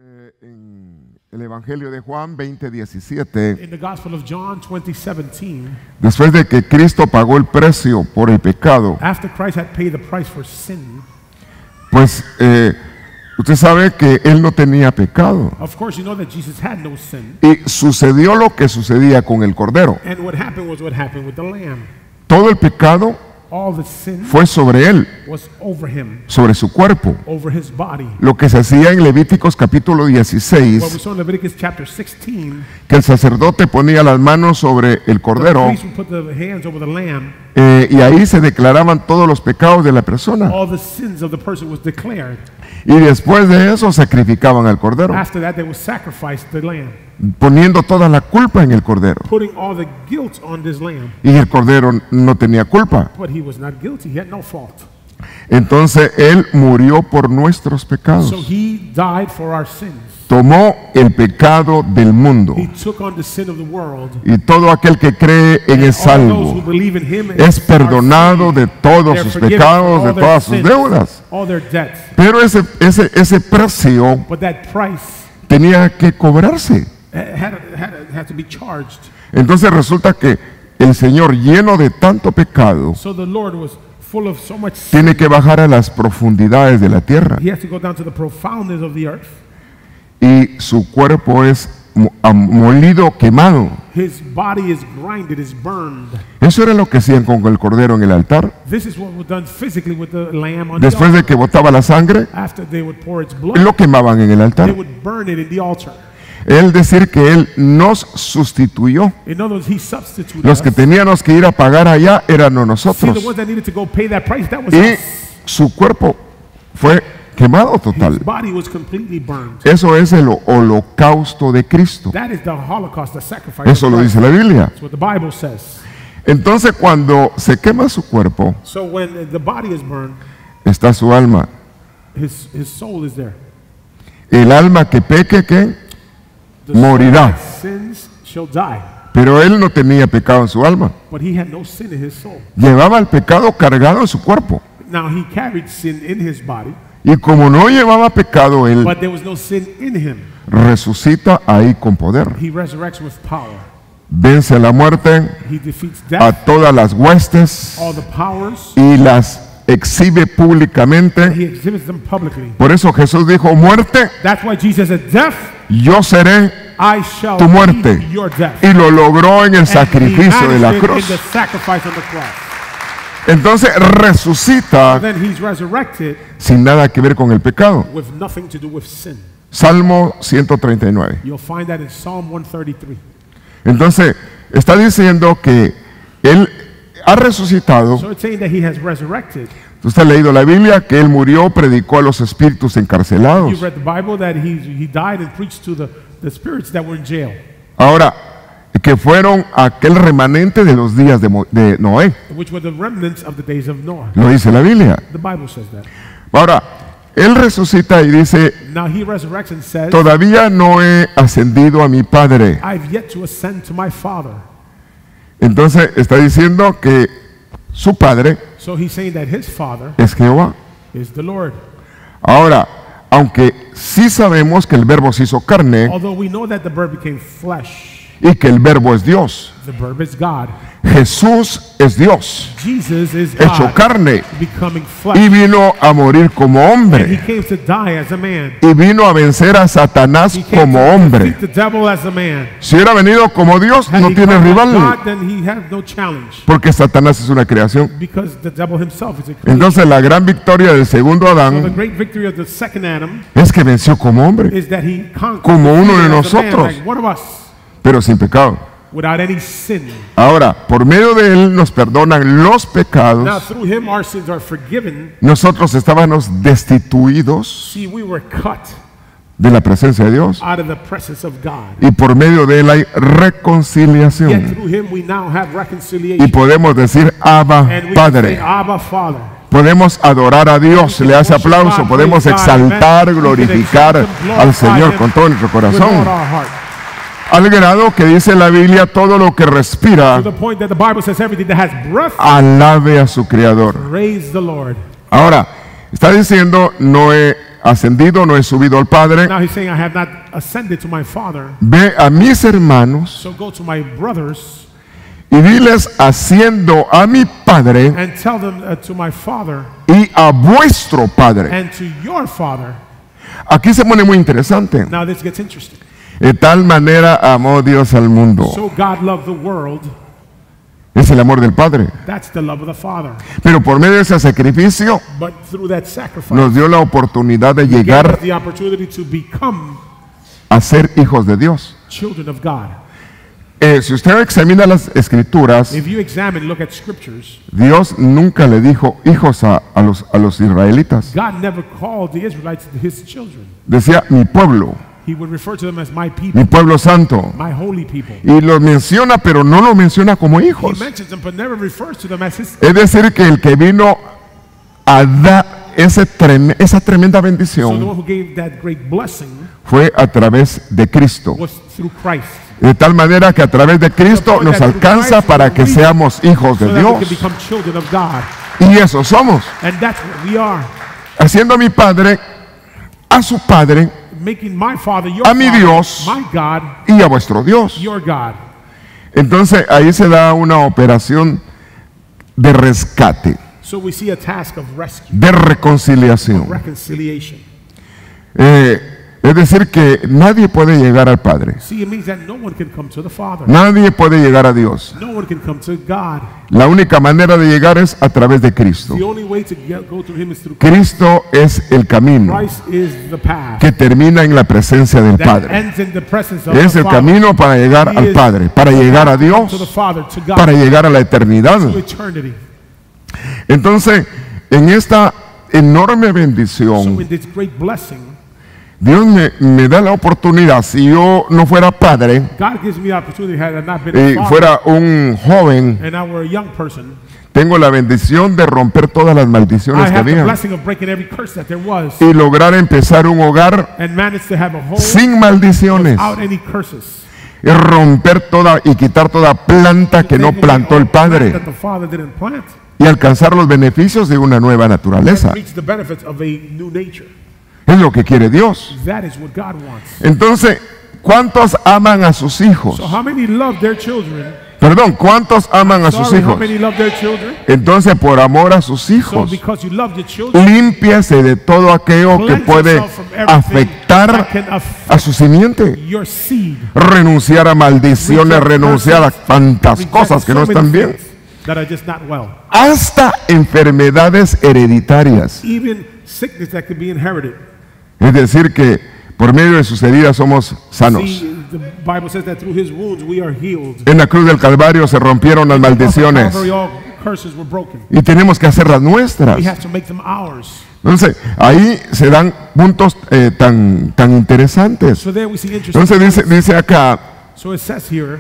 En el Evangelio de Juan 20:17, In the Gospel of John 20:17, después de que Cristo pagó el precio por el pecado, after Christ had paid the price for sin, pues usted sabe que Él no tenía pecado. of course you know that Jesus had no sin. Y sucedió lo que sucedía con el Cordero. And what happened was what happened with the Lamb. Todo el pecado All the sin fue sobre Él, was over him, sobre su cuerpo. over his body. Lo que se hacía en Levíticos capítulo What we 16, saw in Leviticus chapter 16, que el sacerdote ponía las manos sobre el the Cordero, priest would put the hands over the lamb. y ahí se declaraban todos los pecados de la persona. All the sins of the person was declared. Y después de eso sacrificaban al Cordero, After that, they would sacrifice the lamb, poniendo toda la culpa en el Cordero. putting all the guilt on this lamb. Y el Cordero no tenía culpa. But he was not guilty. He had no fault. Entonces Él murió por nuestros pecados. So he died for our sins. Tomó el pecado del mundo. He took on the sin of the world. Y todo aquel que cree en es All those who salvo. believe in him Es are perdonado saved. de todos They're sus forgiven pecados, for de all their todas sus sins, deudas. all their debts. Pero ese precio But that price tenía que cobrarse. had to be charged. Entonces resulta que el Señor, lleno de tanto pecado, So the Lord was full of so much sin. tiene que bajar a las profundidades de la tierra. He has to go down to the profoundness of the earth. Y su cuerpo es molido, quemado. His body is grinded, is burned. Eso era lo que hacían con el Cordero en el altar. This is what was done physically with the lamb on the Después altar. de que botaba la sangre, After they would pour its blood, lo quemaban en el they altar. would burn it in the altar. Él decir que Él nos sustituyó. In other words, he substituted Los que us. teníamos que ir a pagar allá éramos See, nosotros. the ones that needed to go pay that price, that was Y us. su cuerpo fue quemado total. His body was completely burned. Eso es el holocausto de Cristo. That is the Holocaust, the sacrifice. Eso of lo Christ. dice la Biblia. That's what the Bible says. Entonces cuando se quema su cuerpo, So when the body is burned, está su alma. his soul is there. El alma que peque, ¿qué? The soul Morirá. that sins shall die. Pero él no tenía pecado en su alma. But he had no sin in his soul. Llevaba el pecado cargado en su cuerpo. Now he carried sin in his body, Y como no llevaba pecado, él but there was no sin in him. resucita ahí con poder. He resurrects with power. Vence la muerte, He defeats a death, todas las huestes all the powers. y las exhibe públicamente. He exhibits them publicly. Por eso Jesús dijo, muerte, That's why Jesus said, death, yo seré I shall tu muerte. be your death. Y lo logró en el And he sacrificio de la managed it cruz. in the sacrifice on the cross. Entonces resucita Then he's resurrected sin nada que ver con el pecado. with nothing to do with sin. Salmo 139. You'll find that in Psalm 133. Entonces está diciendo que Él ha resucitado. So it's saying that he has resurrected. Usted ha leído la Biblia que Él murió, predicó a los espíritus encarcelados. You've read the Bible that he died and preached to the spirits that were in jail, Ahora, que fueron aquel remanente de los días de Noé. which were the remnants of the days of Noah. Lo dice la Biblia. The Bible says that. Ahora, Él resucita y dice, Now he resurrects and says, todavía no he ascendido a mi Padre. I've yet to ascend to my Father. Entonces está diciendo que su Padre So he's saying that his Father es Jehová. is the Lord. Ahora, aunque sí sabemos que el Verbo se hizo carne Although we know that the Verb became flesh, y que el Verbo es Dios, the Verb is God. Jesús es Dios, Jesus is hecho God carne, becoming y flesh. vino a morir como And he hombre, came to die as a man. y vino a vencer a Satanás He came como to hombre. defeat the devil as a man. Si hubiera venido como Dios, Had no he tiene come as rival, God, then he had no challenge, porque Satanás es una creación. because the devil himself is a creature. Entonces la gran victoria del segundo So the Adán great victory of the second Adam es que venció como hombre, is that he conquered como uno de as a man, nosotros. like one of us, pero sin pecado. without any sin. Ahora, por medio de Él nos perdonan los Now pecados. through him our sins are forgiven. Nosotros estábamos destituidos See, we were cut de la presencia de Dios, out of the presence of God. y por medio de Él hay Yet reconciliación. through him we now have Y reconciliation. podemos decir Abba And we can say, Padre. Abba, Father. Podemos adorar a Dios, le hace aplauso. Podemos exaltar, glorificar al Señor con todo nuestro With all corazón. our heart. Al grado que dice la Biblia, todo lo que respira, To the point that the Bible says everything that has breath, alabe a su Creador. praise the Lord. Ahora, está diciendo, no he ascendido, no he subido al Padre. Now he's saying, I have not ascended to my Father. Ve a mis hermanos So go to my brothers y diles, asciendo a mi Padre and tell them to my Father y a vuestro Padre. and to your Father. Aquí se pone muy interesante. Now this gets interesting. De tal manera amó Dios al mundo. So God loved the world. Es el amor del Padre. That's the love of the Father. Pero por medio de ese sacrificio But through that sacrifice, nos dio la oportunidad de He gave llegar us the opportunity to become a ser hijos de Dios. children of God. Si usted examina las escrituras, If you examine, look at scriptures, Dios nunca le dijo hijos a los israelitas. God never called the Israelites His children. Decía mi pueblo, He would refer to them as my mi people, pueblo santo. my holy people. Y los menciona, pero no lo menciona como He hijos. mentions them, but never refers to them as His. Es decir, que el que vino a dar esa tremenda So the bendición one who gave that great blessing fue a través de Cristo. was through Christ. De tal manera que a través de Cristo nos alcanza para que seamos hijos So de that we Dios. can become children of God. Y eso somos. And that's what we are. Haciendo a mi Padre, a su Padre Making my Father your A mi Father, Dios. my God, y a vuestro Dios. your God. Entonces ahí se da una operación de rescate, So we see a task of rescue, de reconciliación. reconciliation. Es decir, que nadie puede llegar al Padre. See, it means that no one can come to the Father. Nadie puede llegar a Dios. No one can come to God. La única manera de llegar es a través de Cristo. The only way to go through Him is through Christ. Cristo es el camino Christ is the path que termina en la presencia del that Padre. ends in the presence of Es the el Father. camino para llegar He al is Padre, para the llegar a path to Dios, the Father, to God, para llegar a la eternidad. to eternity. Entonces, en esta enorme So bendición, in this great blessing, Dios me da la oportunidad. Si yo no fuera padre God gives me the opportunity, had I not been y a father, fuera un joven, and I were a young person, tengo la bendición de romper todas las I maldiciones que have the había blessing of breaking every curse that there was y lograr empezar un hogar and managed to have a home sin maldiciones without any curses. y romper toda y quitar toda planta que no Take away plantó el all plant Padre that the Father didn't plant, y alcanzar los beneficios de una nueva naturaleza. reach the benefits of a new nature. Es lo que quiere Dios. That is what God wants. Entonces, ¿cuántos aman a sus hijos? So how many love their children? Perdón, ¿cuántos aman a sus Sorry, how hijos? many love their children? Entonces, por amor a sus So hijos, because you love your children, límpiase de todo aquello que cleanse puede yourself from everything afectar that can a affect su simiente. your seed. Renunciar a maldiciones, Reject renunciar a curses, tantas reject cosas que so no many están bien. things that are just not well. Hasta enfermedades hereditarias. Even sickness that could be inherited. Es decir, que por medio de sus heridas somos sanos. See, the Bible says that through His wounds we are healed. En la cruz del Calvario se rompieron las maldiciones Calvary, all curses were broken. y tenemos que hacerlas nuestras. We have to make them ours. Entonces, ahí se dan puntos tan interesantes. So there we see interesting. Entonces dice acá So it says here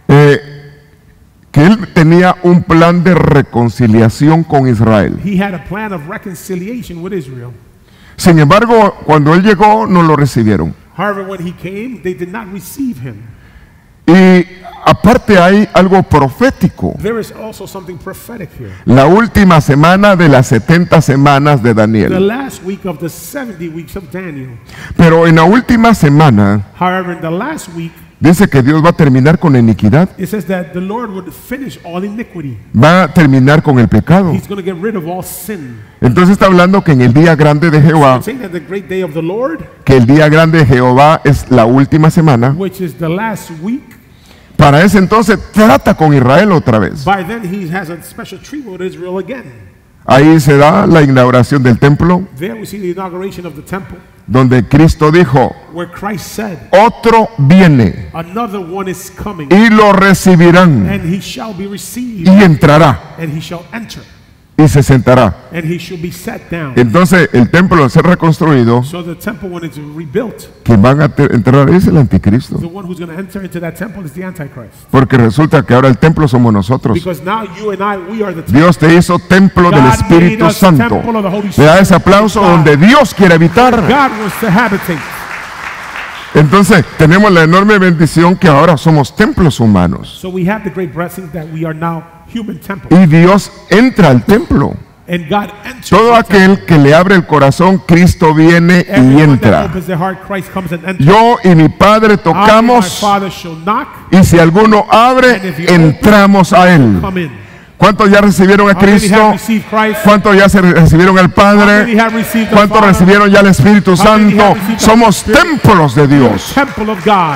que él tenía un plan de reconciliación con Israel. He had a plan of reconciliation with Israel. Sin embargo, cuando él llegó, no lo recibieron. However, when he came, they did not receive him. Y aparte hay algo profético. There is also something prophetic here. La última semana de las 70 semanas de The Daniel. last week of the 70 weeks of Daniel. Pero en la última semana However, in the last week, dice que Dios va a terminar con la iniquidad. it says that the Lord would finish all iniquity. Va a terminar con el pecado. He's going to get rid of all sin. Entonces está hablando que en el día grande de Jehová, It's saying that the great day of the Lord, que el día grande de Jehová es la última semana. which is the last week, Para ese entonces trata con Israel otra vez. by then he has a special treatment with Israel again. Ahí se da la inauguración del templo, There we see the inauguration of the temple, donde Cristo dijo, where Christ said, otro viene another one is coming, y lo recibirán and he shall be received, y entrará and he shall enter, y se sentará. and he shall be set down. Entonces el templo al ser reconstruido, So the temple, when it's rebuilt, quien van a entrar es el anticristo. the one who's going to enter into that temple is the Antichrist. Porque resulta que ahora el templo somos nosotros. Because now you and I, we are the temple. Dios te hizo templo del God Espíritu made us Santo. temple of the Holy Le da ese Spirit. aplauso God. donde Dios quiere habitar. God wants to habitate. Entonces tenemos la enorme bendición que ahora somos templos humanos. So we have the great blessing that we are now human temple. Y Dios entra al templo. And God enters Todo the aquel temple. que le abre el corazón, Cristo viene y Everyone that entra. opens their heart, Christ comes and enters. Yo y mi Padre I and my tocamos, Father shall knock, y si alguno abre, and if you entramos a Él. come in. ¿Cuántos ya recibieron a How many Cristo? have received Christ? ¿Cuántos ya recibieron al How many Padre? have received the ¿Cuántos Father? recibieron ya el Espíritu How many Santo? have received the Somos Spirit? templos de Dios. Temple of God.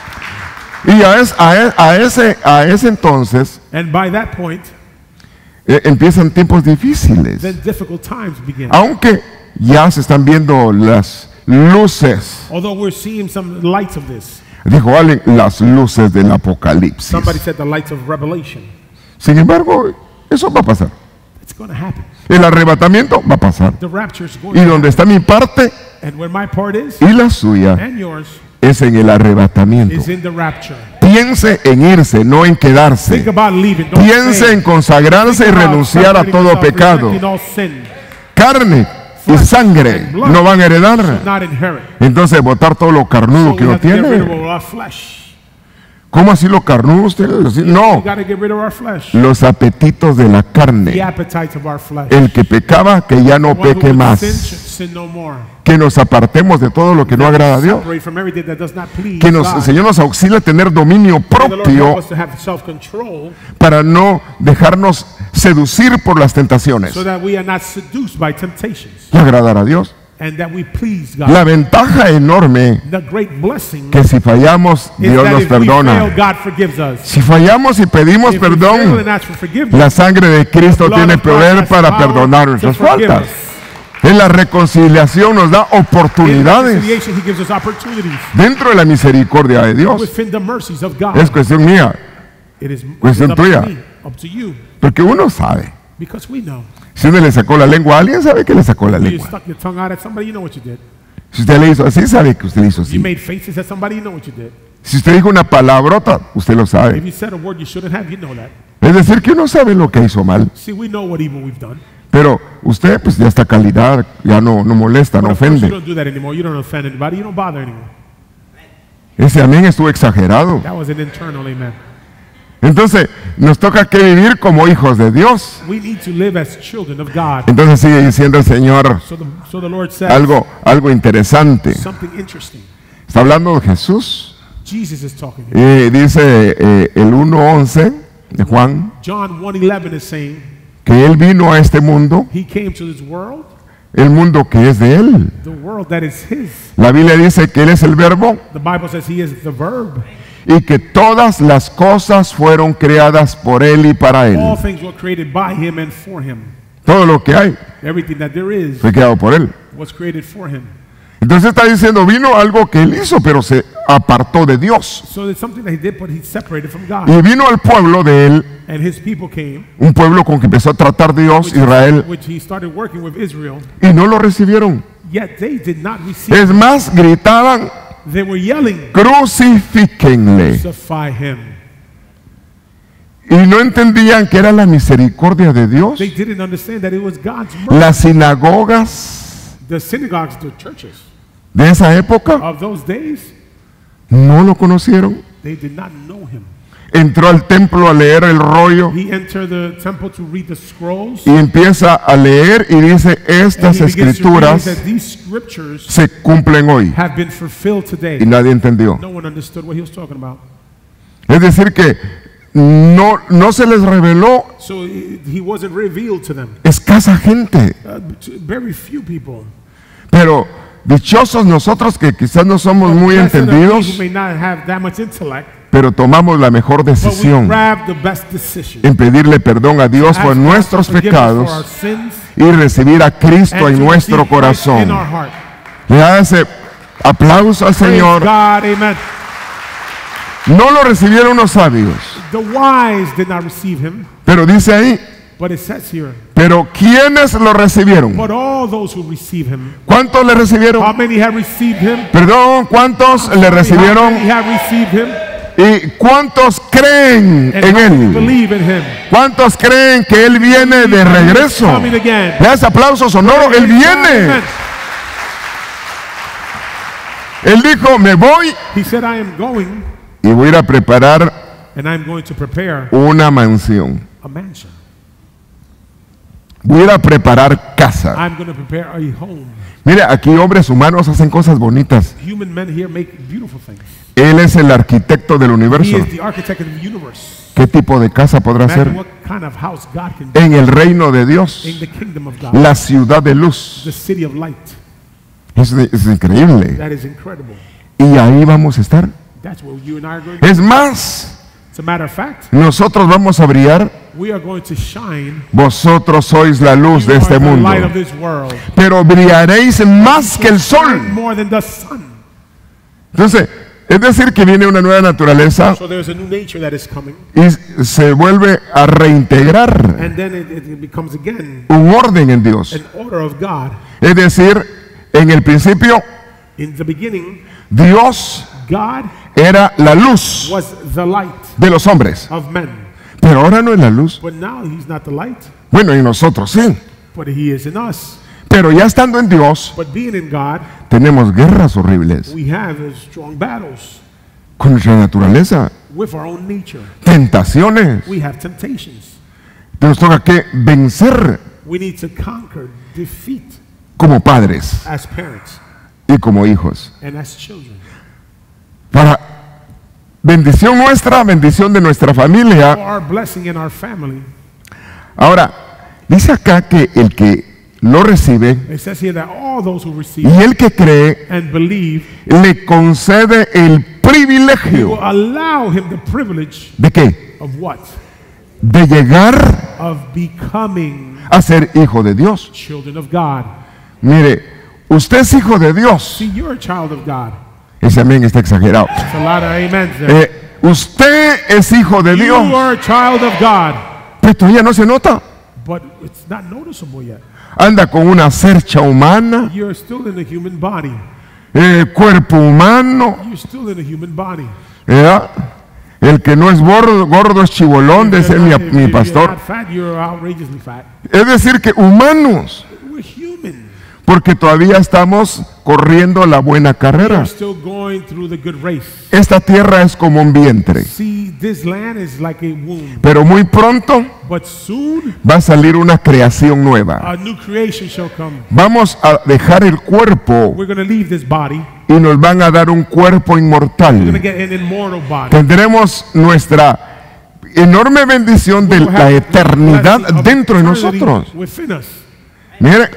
Y a ese entonces And by that point, empiezan tiempos difíciles. then difficult times begin. Aunque ya se están viendo las luces. Although we're seeing some lights of this. Dijo alguien, las luces del Apocalipsis. Somebody said the lights of Revelation. Sin embargo, eso va a pasar. It's going to happen. El arrebatamiento va a pasar. The rapture is going Y to donde está mi parte happen. And where my part is, y la suya and yours, es en el arrebatamiento. is in the rapture. Piense en irse, no en Think quedarse. about leaving. Don't Piense stay. en consagrarse y Think about renunciar a separating todo yourself, pecado. rejecting all sin. Carne y sangre no van a heredar. Not inherit. Entonces, botar todo lo carnudo So que we uno have to get rid of tiene. our flesh. ¿Cómo así lo carnudo usted? We No, got to get rid of our flesh. los apetitos de la The carne. appetites of our flesh. El que pecaba, que ya no One who peque would más. sin should sin no more. Que nos apartemos de todo lo que no agrada a Dios. Separate from everything that does not please Que el God. Señor nos auxilie a tener dominio May the Lord help propio us to have self-control para no dejarnos seducir por las tentaciones so that we are not seduced by temptations y agradar a Dios. and that we please God. La ventaja enorme The great blessing que si fallamos, is Dios that nos if we fail, perdona. God forgives us. Si fallamos y pedimos If we fail perdón, and ask for forgiveness, la sangre de Cristo blood tiene of God poder has para power perdonar to nuestras forgive faltas. us. En la reconciliación nos da In oportunidades reconciliation, He gives us opportunities dentro de la misericordia de Dios. within the mercies of God. Es cuestión mía, It is cuestión up to tuya. me, up to you, porque uno sabe. because we know. Si uno le sacó la lengua a alguien, sabe que le sacó la You lengua. stuck your tongue out at somebody, you know what you did. Si usted le hizo así, sabe que usted le hizo You así. made faces at somebody, you know what you did. Si usted dijo una palabrota, usted lo If sabe. you said a word you shouldn't have, you know that. Es decir, que uno sabe lo que hizo mal. See, we know what evil we've done. Pero usted pues ya está calidad, ya no molesta, no But of course, you ofende. don't do that anymore. You don't offend anybody. You don't bother anyone. Ese amén estuvo exagerado. That was an internal amen. Entonces, nos toca que vivir como hijos de Dios. We need to live as children of God. Entonces sigue diciendo el Señor So the Lord says algo interesante. something interesting. Está hablando de Jesús. Jesus is talking. Dice el 1:11 de Juan John 1:11 is saying que Él vino a este mundo, He came to this world, el mundo que es de Él. the world that is His. La Biblia dice que Él es el verbo The Bible says He is the Verb. y que todas las cosas fueron creadas por Él y para All Él. things were created by Him and for Him. Todo lo que hay Everything that there is fue creado por Él. was created for Him. Entonces está diciendo, vino algo que Él hizo, pero se apartó de Dios. So it's something that He did, but He separated from God. Y vino al pueblo de Él, And His people came, un pueblo con que empezó a tratar Dios, Israel, which He started working with Israel. y no lo recibieron. Yet they did not receive. Es más, gritaban, They were yelling, crucifíquenle. "Crucify Him." Y no entendían que era la misericordia de Dios. They didn't understand that it was God's mercy. Las sinagogas The synagogues, the churches de esa época of those days, no lo conocieron. they did not know Him. Entró al templo a leer el rollo He entered the temple to read the scrolls. y empieza a leer y dice, And estas he begins to read escrituras that these scriptures se cumplen hoy. have been fulfilled Y today. nadie entendió. No one understood what he was talking about. Es decir que no se les reveló, So he wasn't revealed to them. escasa gente. To very few people. Pero dichosos nosotros que quizás no somos muy Blessed are we entendidos, who may not have that much intellect, pero tomamos la mejor but we decisión grab the best decision. en pedirle perdón a Dios Ask por God nuestros for forgiveness for our pecados sins y recibir a Cristo and en to nuestro receive Christ in corazón. our heart. Le da ese aplauso al Praise Señor. God, amen. No lo recibieron los sabios, The wise did not receive him, pero dice ahí, but it says here, pero ¿quiénes lo recibieron? but all those who receive him. ¿Cuántos le How recibieron? many have received him? Perdón, ¿cuántos le How recibieron? many have received him? ¿Y cuántos creen And en how many Él? believe in him? ¿Cuántos creen que Él viene de regreso? Coming again. Le das aplauso sonoro, Él viene. Amen. Él dijo, me voy He said, I am going, y voy a ir a preparar and I am going to prepare una mansión. a mansion. Voy a ir a preparar casa. I'm going to prepare a home. Mire, aquí hombres humanos hacen cosas bonitas. Human men here make beautiful things. Él es el arquitecto del He universo. is the architect of the universe. ¿Qué tipo de casa podrá Imagine ser? what kind of house God can do En el reino de Dios, in the kingdom of God. la ciudad de luz. The city of light. Es increíble. That is incredible. Y ahí vamos a estar. That's where you and I are going. Es más, As a matter of fact, nosotros vamos a brillar. we are going to shine. Vosotros sois la luz You de are este the mundo. light of this world. Pero brillaréis más que el Shine sol. more than the sun. Entonces, es decir que viene una nueva naturaleza So there's a new nature that is coming, y se vuelve a reintegrar and then it becomes again un orden en Dios. an order of God. Es decir, en el principio, In the beginning, Dios God era la luz was the light de los hombres. of men. Pero ahora no es la luz. But now he's not the light, Bueno, y nosotros sí. but he is in us. Pero ya estando en Dios, But being in God, tenemos guerras horribles we have strong battles con nuestra naturaleza, with our own nature. tentaciones. We have temptations. Nos toca que vencer We need to conquer, defeat como padres as parents y como hijos. and as children. Para bendición nuestra, bendición de nuestra For familia. our blessing in our family. Ahora, dice acá que el que lo recibe It says here that all those who receive y el que cree and believe le concede el will privilegio allow him the privilege de qué? of what? De llegar Of becoming a ser hijo de Dios. children of God. Mire, usted es hijo de Dios. See, you're a child of God. Ese amén está exagerado. It's a lot of amens there. Usted es hijo de You Dios, are a child of God, pero todavía no se nota. but it's not noticeable yet. Anda con una cercha humana, You're still in a human body. cuerpo humano, You're still in a human body. ¿verdad? El que no es gordo, gordo es chibolón, If dice you're mi, not- if mi you're pastor. not fat, you're outrageously fat. Es decir, que humanos, We're human. porque todavía estamos corriendo la buena carrera. We're still going through the good race. Esta tierra es como un vientre, See, this land is like a womb, pero muy pronto but soon va a salir una creación nueva. a new creation shall come. Vamos a dejar el cuerpo We're going to leave this body. y nos van a dar un cuerpo We're going to inmortal. get an immortal body. Tendremos nuestra enorme bendición de We'll la have eternidad blessing of dentro de eternity nosotros. within us. Mire,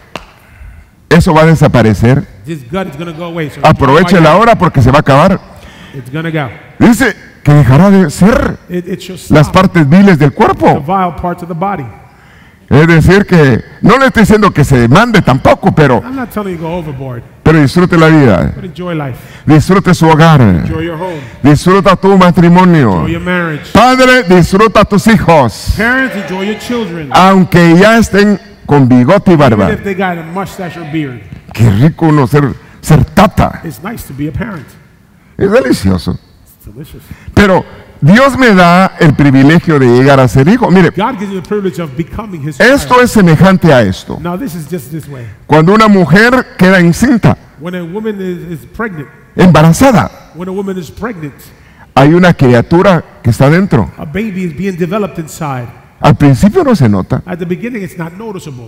eso va a desaparecer. This gut is going to go away. So Aproveche la hora porque se va a acabar. It's going to go. Dice que dejará de ser It shall las stop partes viles del the cuerpo. vile parts of the body. Es decir, que no le estoy diciendo que se mande tampoco, pero I'm not telling you to go overboard, disfrute la vida, but enjoy life. disfrute su hogar, Enjoy your home. disfruta tu matrimonio. Enjoy your marriage. Padre, disfruta a tus hijos, Parents, enjoy your children. aunque ya estén con bigote y Even barba. if they got a mustache or beard. Qué rico uno ser tata, It's nice to be a parent. es delicioso. It's delicious. Pero Dios me da el privilegio de llegar a ser hijo. Mire, God gives you the privilege of becoming His esto child. es semejante a esto. Now this is just this way. Cuando una mujer queda encinta, When a woman is pregnant, embarazada, when a woman is pregnant, hay una criatura que está dentro. a baby is being developed inside. Al principio no se nota, At the beginning, it's not noticeable.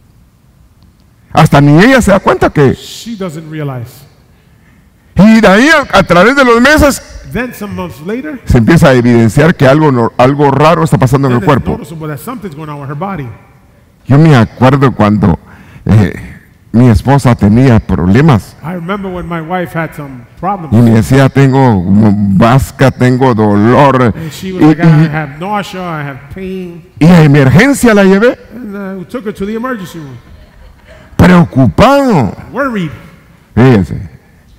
hasta ni ella se da cuenta que. She doesn't realize. Y de ahí a través de los meses Then some months later, se empieza a evidenciar que algo raro está pasando en then el it's cuerpo. noticeable that something's going on with her body. Yo me acuerdo cuando mi esposa tenía problemas I remember when my wife had some y problems. me decía, tengo vasca, tengo dolor. And she was Y, like, I have nausea, I have pain. y a emergencia la llevé, And we took her to the emergency room. preocupado. Worried. Fíjense.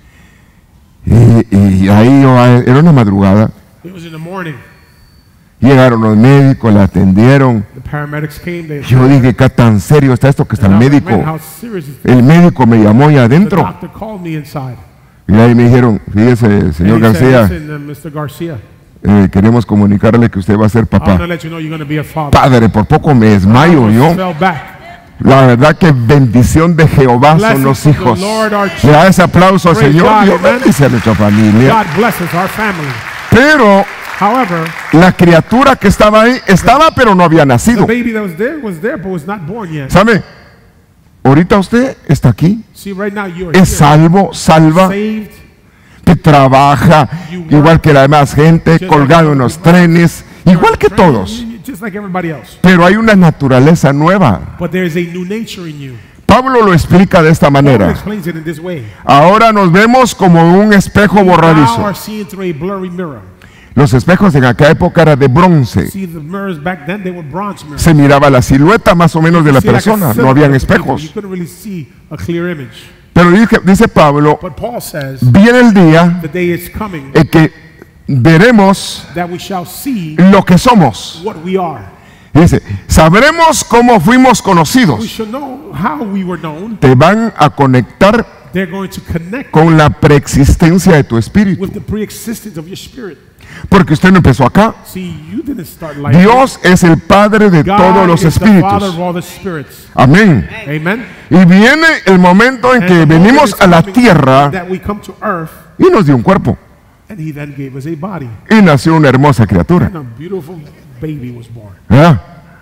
Y ahí era una madrugada. It was in the morning. Llegaron los médicos, la atendieron. The paramedics came. They Yo dije, ¿qué tan serio está esto que está el And I was like, médico? "Man, how serious is this?" El médico me llamó ahí The adentro. doctor called me inside. Y ahí me dijeron, fíjese, señor And he said, García, "Listen, Mr. Garcia, queremos comunicarle que usted va a ser I'm going papá. to let you know you're going to be a father." Padre, por poco me desmayo I yo. almost fell back. La verdad que bendición de Jehová son los Blessings of hijos. the Lord are Le da ese aplauso, Praise Señor. God, Dios amen. bendice a nuestra familia. God blesses our family. Pero However, la criatura que estaba ahí estaba, pero no había the nacido. baby that was there, but was not born yet. ¿Sabe? Ahorita usted está aquí, See, right now you're es here, salvo, salva, saved, que trabaja igual que la demás gente, colgado en los trenes, igual que todos. just like everybody else. Pero hay una naturaleza nueva. But there is a new nature in you. Pablo lo explica de esta Paul manera. explains it in this way. Ahora nos vemos como un espejo We now borradizo. are seen through a blurry mirror. Los espejos en aquella época eran de bronce. See, the mirrors back then, they were bronze mirrors. Se miraba la silueta más o menos de la See, like a persona, no silhouette habían of the people. espejos. You couldn't really see a clear image. Pero dice Pablo, But Paul says, viene el día the day is coming en que veremos that we shall see lo que somos. what we are. Dice, sabremos cómo fuimos We conocidos. shall know how we were known. Te van a conectar They're going to connect con la preexistencia de tu espíritu. with the pre-existence of your spirit. Porque usted no empezó acá. See, you didn't start like Dios es el Padre de God todos los is the Father espíritus. of all the spirits. Amén. Amen. Y viene el momento en And que the moment venimos is a la coming tierra that we come to earth, y nos dio un cuerpo. and He then gave us a body, Y nació una hermosa criatura. and a beautiful baby was born. ¿Verdad?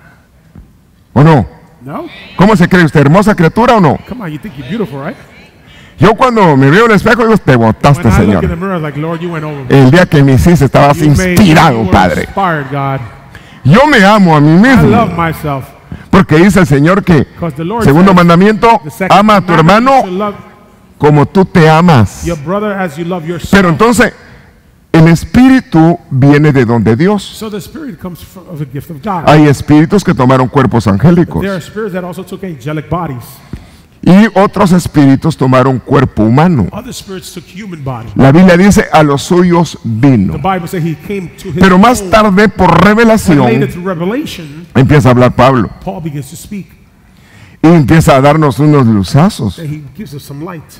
¿O no? No? ¿Cómo se cree usted? ¿Hermosa criatura o no? Come on, you think you're beautiful, right? Yo cuando me veo en el espejo digo, te botaste, When I look in the Señor. mirror, like, Lord, you went over me. El día que me hiciste estabas You made me, inspirado, you were Padre. inspired, God. Yo me amo a mí I love mismo. myself. Porque dice el Señor que, Because the Lord segundo says, mandamiento, the second ama a tu commandment, you hermano should love como tú te amas. your brother as you love yourself. Pero entonces, el espíritu viene de donde Dios. So the spirit comes from of a gift of God. Hay espíritus que tomaron cuerpos angélicos There are spirits that also took angelic bodies. y otros espíritus tomaron cuerpo humano. Other spirits took human bodies. La Biblia dice, a los suyos The vino. Bible says He came to His Pero más own. tarde, por But later revelación, through revelation, empieza a hablar Pablo Paul begins to speak. y empieza a darnos unos luzazos. And He gives us some light.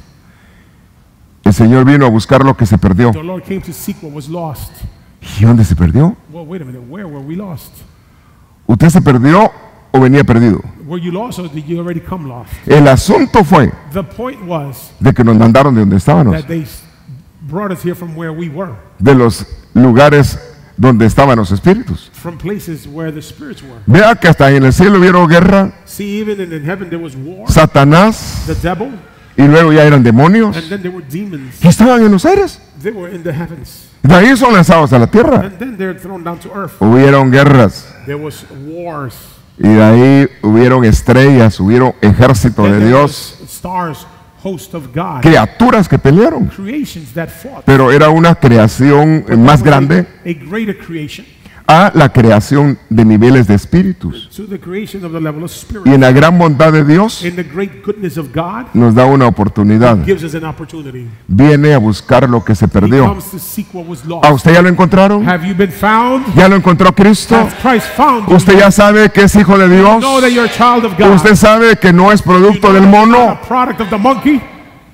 El Señor vino a buscar lo que se perdió. The Lord came to seek what was lost. ¿Y dónde se perdió? Well, wait a minute. Where were we lost? ¿Usted se perdió o venía perdido? Were you lost or did you already come lost? El asunto fue The point was de que nos mandaron de donde estábamos, that they brought us here from where we were, de los lugares donde estaban los espíritus. from places where the spirits were. Vea que hasta en el cielo hubieron guerra, See, even in heaven there was war, Satanás, the devil, y luego ya eran demonios, and then there were demons. y estaban en los aires. They were in the heavens. De ahí son lanzados a la tierra. And then they're thrown down to earth. Hubieron guerras, There was wars. y de ahí hubieron estrellas, hubieron ejército Then de there Dios, was stars, host of God, criaturas que pelearon. creations that fought. Pero era una creación más grande A greater creation a la creación de niveles de espíritus. to the creation of the level of spirit. Y en la gran bondad de Dios In the great goodness of God, nos da una oportunidad. gives us an opportunity. Viene a buscar lo que se He perdió. comes to seek what was ¿A lost. usted ya lo encontraron? Have you been found? ¿Ya lo encontró Cristo? Has Christ found you? ¿Usted ya sabe que es hijo de Dios? Know that you're a child of God. ¿Usted sabe que no es You producto know del that you're mono? not a product of the monkey?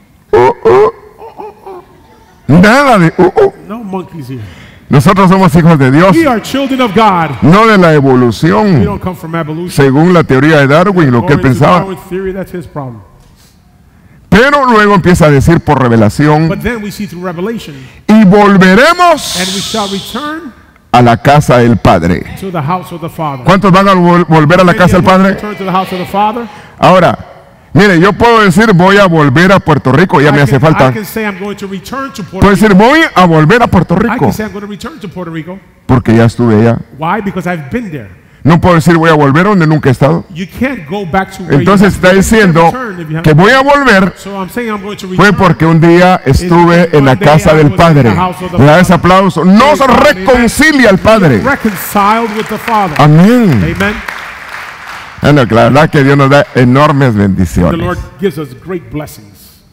Nada de... No monkeys here. Nosotros somos hijos de Dios, We are children of God. no de la We evolución, don't come from evolution. según la teoría de Darwin, lo que él According to pensaba. Darwin's theory, that's his problem. Pero luego empieza a decir por revelación, But then we see through revelation, y and we volveremos shall return a la casa del Padre. to the house of the Father. ¿Cuántos van a volver a la casa del Padre? Return to the house of the Father. Ahora, mire, yo puedo decir voy a volver a Puerto Rico, ya me hace I falta. can say I'm going to return to Puerto Puedo Rico. decir voy a volver a Puerto I Rico, can say I'm going to return to Puerto Rico. porque ya estuve allá. Why? Because I've been there. No puedo decir voy a volver donde nunca he estado. You can't go back to where Entonces you está diciendo return if you que haven't. voy a volver So I'm saying I'm going to fue return. porque un día estuve en la casa del Padre. Le da ese aplauso. Nos reconcilia al Padre. Reconciled with the Father. Amén. Amen. Bueno, la verdad que Dios nos da enormes The bendiciones. Lord gives us great blessings.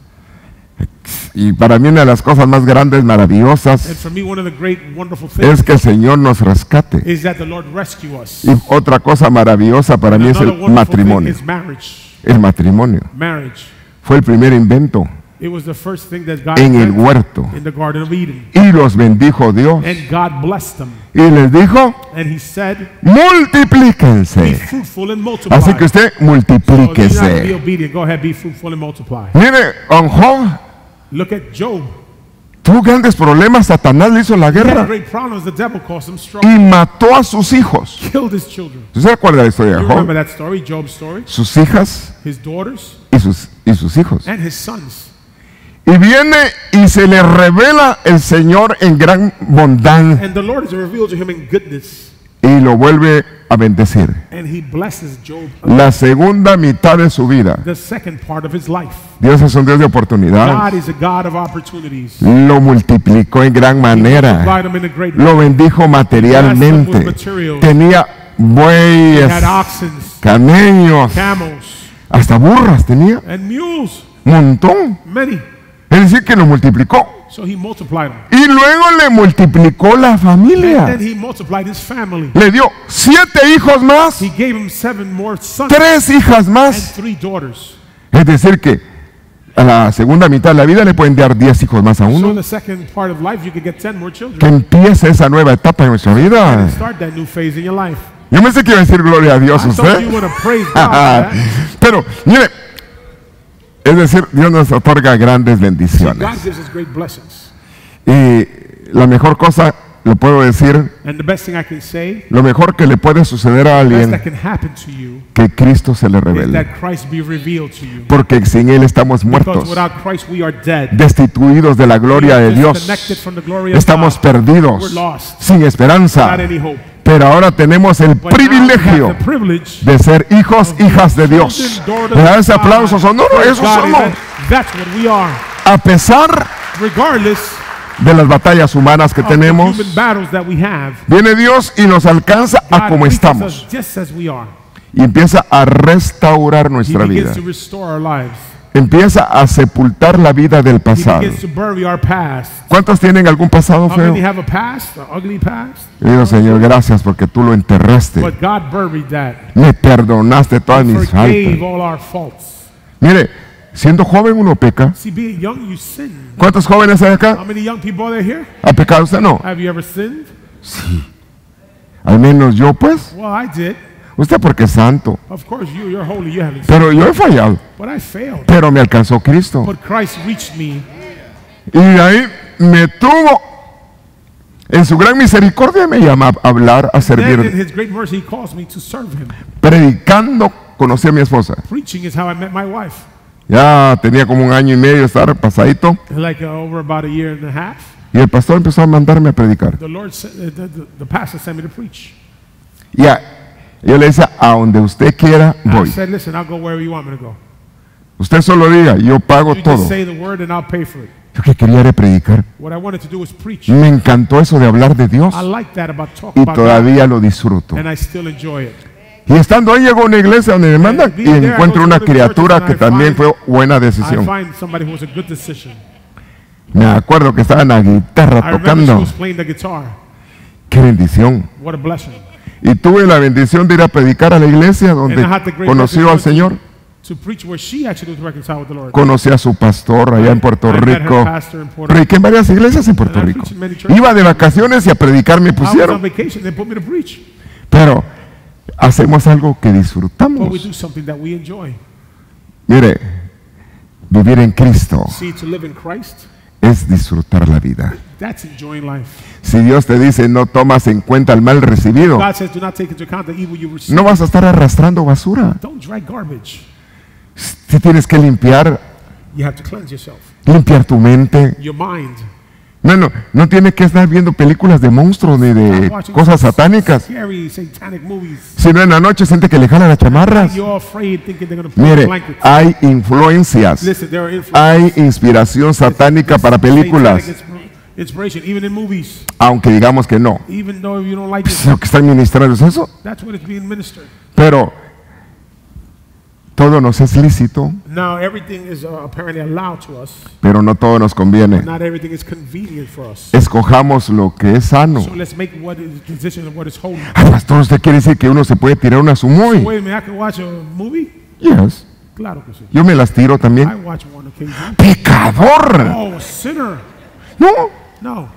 Y para mí una de las cosas más grandes, And maravillosas, for me, one of the great, wonderful es things que el Señor nos rescate. is that the Lord rescue us. Y otra cosa maravillosa para mí es Another el wonderful matrimonio. thing is marriage. El matrimonio Marriage. fue el primer invento It was the first thing that God en el invented huerto. in the Garden of Eden. Y los bendijo Dios. And God blessed them. Y les dijo, And He said, be multiplíquense. fruitful and multiply. Así que usted So if you're not to be multiplíquese. obedient, go ahead, be fruitful and multiply. Mire, on Job, Look at Job. Tuvo grandes problemas, Satanás le hizo la He had guerra great problems. The devil caused him y struggle. mató a sus hijos. Killed his children. ¿Usted se acuerda de la historia de You Job? remember that story, Job's story? Sus hijas His daughters y sus hijos. and his sons. Y viene y se le revela el Señor en gran bondad And the Lord is revealed to him in goodness. y lo vuelve a bendecir. And he blesses Job. La segunda mitad de su vida. The second part of his life. Dios es un Dios de oportunidades. God is a God of opportunities. Lo multiplicó en gran manera. Multiplied him in a great way. Lo bendijo materialmente. Tenía He bueyes, had oxen, camellos, camels, hasta burras tenía. and mules. Montón. Many. Es decir, que lo multiplicó. So he multiplied them. Y luego le multiplicó la And familia. then he multiplied his family. Le dio 7 hijos más, He gave him 7 more sons 3 hijas and más. 3 daughters. Es decir, que a la segunda mitad de la vida le pueden dar 10 hijos más a So in uno. the second part of life, you could get 10 more Que children. empiece esa nueva etapa en nuestra vida. And start that new phase in your life. Yo me sé que iba a decir gloria a Dios I thought you usted. would have praised God for that. Pero, mire, es decir, Dios nos otorga grandes God bendiciones. gives us great blessings. Y la mejor cosa, le puedo decir, And the best thing I can say, lo mejor que le puede suceder a the best that alguien, can happen to you, que Cristo se le is revele. that Christ be revealed to you. Porque sin Él estamos Because muertos, without Christ, we are dead. destituidos de la gloria de Dios. Disconnected from the glory of Estamos God. perdidos, We're lost. sin esperanza. Without any hope. Pero ahora tenemos el But now we privilegio have the privilege de ser hijos, hijas de Dios. daughters Le da ese of God. aplauso sonoro, eso God, somos. that's what we are. A pesar Regardless de las batallas humanas que of the tenemos, human battles that we have, viene Dios y nos alcanza a God como meets estamos us just as we are. y empieza a restaurar He nuestra vida. begins to restore our lives. Empieza a sepultar la vida del He pasado. begins to bury our past. ¿Cuántos tienen algún pasado How many feo? have a past, an ugly past? Y digo, Señor, gracias porque tú lo enterraste. But God buried that. Me perdonaste todas mis Forgave faltas. all our faults. Mire, siendo joven uno peca. See, being young, you sin. ¿Cuántos jóvenes hay acá? How many young people are there here? ¿Ha pecado usted? No. Have you ever sinned? Al menos yo, pues. Well, I did. Usted porque es santo. Of course, you're holy. You haven't sinned. Pero yo he fallado. But I failed. Pero me alcanzó Cristo. But Christ reached me. Y de ahí me tuvo. En su gran misericordia me llama a hablar, a Then in servir. His great mercy, He calls me to serve Him. Predicando conocí a mi esposa. Preaching is how I met my wife. Ya tenía como 1 año y medio estar pasadito. Like over about a year and a half, Y el pastor empezó a mandarme a predicar. the Lord, the pastor sent me to preach. Ya, yo le decía, a donde usted quiera, I voy. said, listen, I'll go wherever you want me to go. Usted solo diga, yo pago You todo. just say the word and I'll pay for it. Yo que quería era predicar. What I wanted to do was preach. Me encantó eso de hablar de Dios. I like that about talking Y about God, todavía lo disfruto. and I still enjoy it. Y estando ahí llego a una iglesia donde me mandan y encuentro una criatura que también fue buena I decisión. find somebody who was a good decision. Me acuerdo que estaba en la guitarra I remember she tocando. was playing the guitar. Qué bendición. What a blessing. Y tuve la bendición de ir a predicar a la iglesia donde And I had the great conoció al blessing Señor. to preach where she actually was reconciled with the Lord. Conocí a su pastor allá en Puerto I met her Rico. pastor in Puerto Rico. Prediqué en varias iglesias en Puerto And I Rico. preached in many churches. Iba de vacaciones y a predicar me I was on pusieron. vacation, they put me to preach. Pero hacemos algo que But we disfrutamos. do something that we enjoy. Mire, vivir en Cristo See, to live in Christ, es disfrutar la vida. that's enjoying life. Si Dios te dice no tomas en cuenta el mal recibido, God says, do not take into account the evil you receive. no vas a estar arrastrando basura. Don't drag garbage. Si tienes que limpiar, You have to cleanse yourself. limpiar tu mente. Your mind. No tiene que estar viendo películas de monstruos ni de Watching cosas satánicas. Scary, satanic movies. Sino en la noche siente que le jalan las chamarras. You're all afraid, thinking they're going to put Mire, blankets. hay influencias, Listen, there are influences. hay inspiración satánica para películas, Satanic inspiration, even in movies. aunque digamos que no. Even though you don't like Pues it, lo que están ministrando es eso. that's what it's being ministered. Pero todo nos es lícito, Now, everything is apparently allowed to us. pero no todo nos conviene. Not everything is convenient for us. Escojamos lo que es sano. So let's make what is decision of what is holy. Ay, pastor, ¿usted quiere decir que uno se puede tirar una So sumoy? wait a minute, I can watch a movie? Yes. Claro que sí. Yo me las tiro I también. watch one occasion. ¡Pecador! Oh, a sinner. No. No.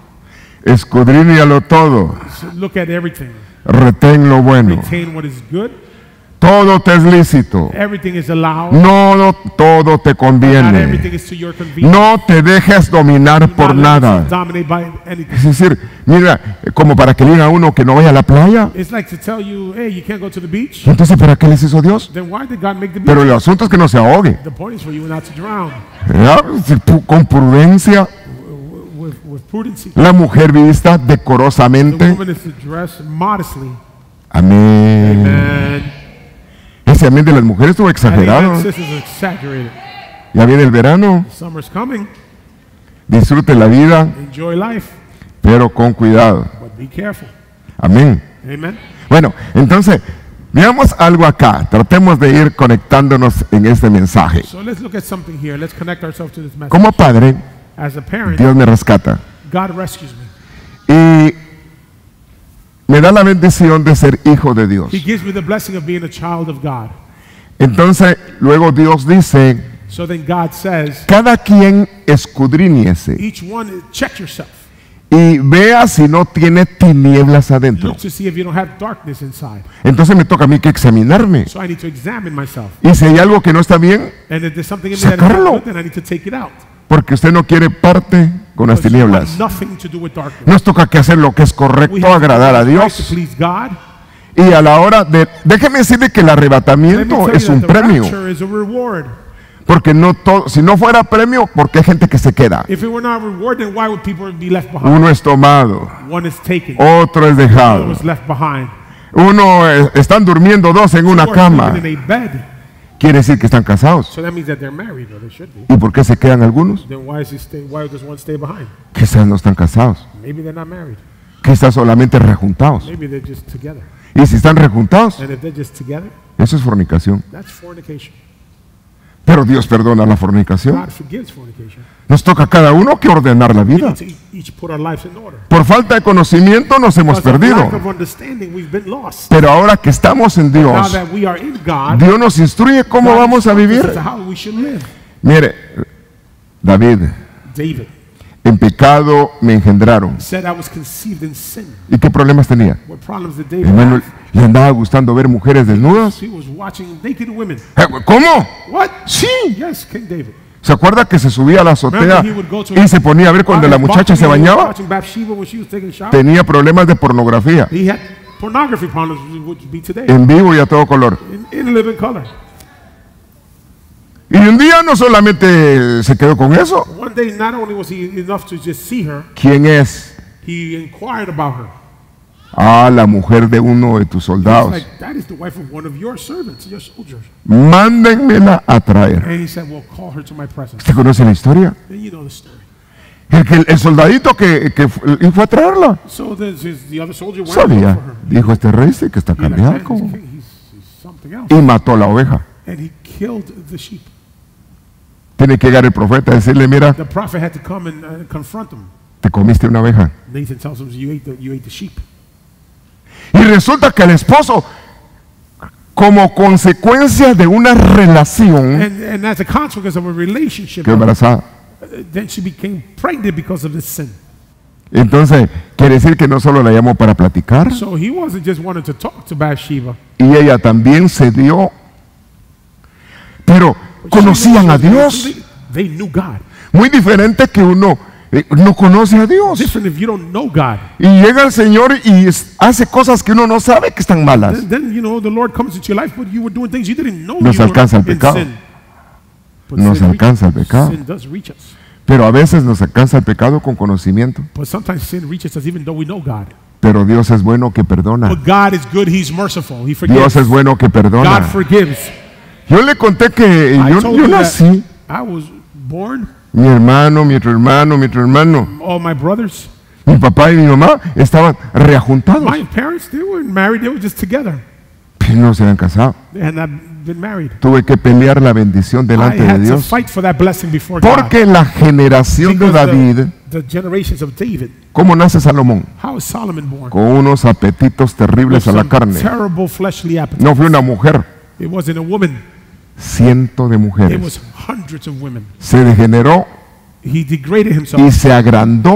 Escudriñalo todo. So look at everything. Retén lo bueno. Retain what is good. Todo te es lícito. Everything is allowed. No todo te Not conviene. everything is to your convenience. No te dejes dominar Do por not let nada. yourself dominate by anything. Es decir, mira, como para que le diga a uno que no vaya a la playa. It's like to tell you, hey, you can't go to the beach. Entonces, ¿para qué les hizo Dios? Then why did God make the beach? Pero el asunto es que no se ahogue. The point is for you not to drown. ¿Ya? Con prudencia, With prudency. la mujer vista The decorosamente. woman is to dress modestly. Amén. Amen. Ese amén de las mujeres estuvo exagerado. Amen. This is exaggerated. Ya viene el verano. Summer's coming. Disfrute la vida, Enjoy life, pero con cuidado. but be careful. Amén. Amen. Bueno, entonces, veamos algo acá. Tratemos de ir conectándonos en este mensaje. So let's look at something here. Let's connect ourselves to this message. Como padre, As a parent, Dios me rescata God rescues me. y me da la bendición de ser hijo de Dios. He gives me the blessing of being a child of God. Entonces, luego Dios dice, So then God says, cada quien escudriñese each one, check yourself. y vea si no tiene tinieblas adentro. Look to see if you don't have darkness inside. Entonces me toca a mí que examinarme. So I need to examine myself. Y si hay algo que no está bien, And if there's something in me that is Sacarlo. not good, then I need to take it out. porque usted no quiere parte con las Because you tinieblas. want nothing to do with darkness. Nos toca que hacer lo que es We correcto, have to agradar a do what's right to Dios. please God. Y a la hora de... Déjeme decirle que el Let me arrebatamiento tell es you un that the premio. rapture is a reward. Porque no todo, si no fuera premio, porque hay gente que se queda. If it were not a reward, then why would people be left behind? Uno es tomado, One is taken. otro es One dejado. was left behind. Uno están durmiendo dos en una Two are cama. sleeping in a bed. Quiere decir que están casados. So that means that they're married, or they should be. ¿Y por qué se quedan algunos? Then why does one stay behind? Quizás no están casados. Maybe they're not married. Quizás solamente rejuntados. Maybe they're just together. Y si están rejuntados, And if they're just together, eso es fornicación. that's fornication. Pero Dios perdona la fornicación. God forgives fornication. Nos toca a cada uno que ordenar la We vida. need to each put our lives in order. Por falta de conocimiento nos hemos Because of perdido. lack of understanding, we've been lost. Pero ahora que estamos en Now Dios, that we are in God, Dios nos instruye cómo God vamos a instructs us vivir. as to how we should live. Mire, David, David en pecado me engendraron. said, I was conceived in sin. ¿Y qué problemas tenía? What problems did David Hermano, have? le andaba gustando ver mujeres desnudas. He was watching naked women. ¿Cómo? What? Sí. Yes, King David. ¿Se acuerda que se subía a la azotea Remember, he would go to y se ponía a ver cuando la muchacha se bañaba? Watching Bathsheba when she was taking a shower. Tenía problemas de pornografía He had pornography problems, which would be today, en vivo y a todo color. in living color. Y un día no solamente se quedó con eso. One day, not only was he enough to just see her, ¿Quién es? he inquired about her. Ah, la mujer de uno de tus He's soldados. like, that is the wife of one of your servants, your soldiers. Mándenmela a traer. And he said, well, call her to my presence. ¿Usted conoce la historia? And you know the story. El soldadito que fue a traerla So the other soldier went sabía. for her. Dijo, este rey sí que está He's like, "Man, cardíaco. he's something else. Y mató la oveja. And he killed the sheep. Tiene que llegar el profeta a decirle, mira, The prophet had to come and confront him. te comiste una oveja. Nathan tells him, you ate the sheep. Y resulta que el esposo, como consecuencia de una relación, And as a consequence of a relationship, quedó embarazada. then she became pregnant because of this sin. Entonces, quiere decir que no solo la llamó para platicar, So he wasn't just wanting to talk to Bathsheba. y ella también se dio. Pero but she conocían knew a she was Dios. gonna- They knew God. Muy diferente que uno no conoce a Dios. Different if you don't know God. Y llega el Señor y hace cosas que uno no sabe que están malas. Then you know the Lord comes into your life, but you were doing things you didn't know Nos you were alcanza el in pecado. sin. But Nos sin alcanza el reaches- pecado. Sin does reach us. Pero a veces nos alcanza el pecado con conocimiento. But sometimes sin reaches us even though we know God. Pero Dios es bueno que perdona. But God is good, He's merciful. He Dios forgives. es bueno que God perdona. forgives. Yo le conté que I yo told you nací. that I was born, Mi hermano, mi otro hermano, mi otro hermano, all my brothers, mi papá y mi mamá estaban reajuntados. my parents, they weren't married, they were just together. Pero no se habían casado. They had not been married. Tuve que pelear la bendición I delante de had to Dios. fight for that blessing before God. Porque la generación de Because David, the generations of David, ¿cómo nace Salomón? how is Solomon born? Con unos apetitos With terribles a la some carne. terrible fleshly appetite. No fue una mujer, It wasn't a woman, cientos de it mujeres. was hundreds of women. Se degeneró He degraded y himself se agrandó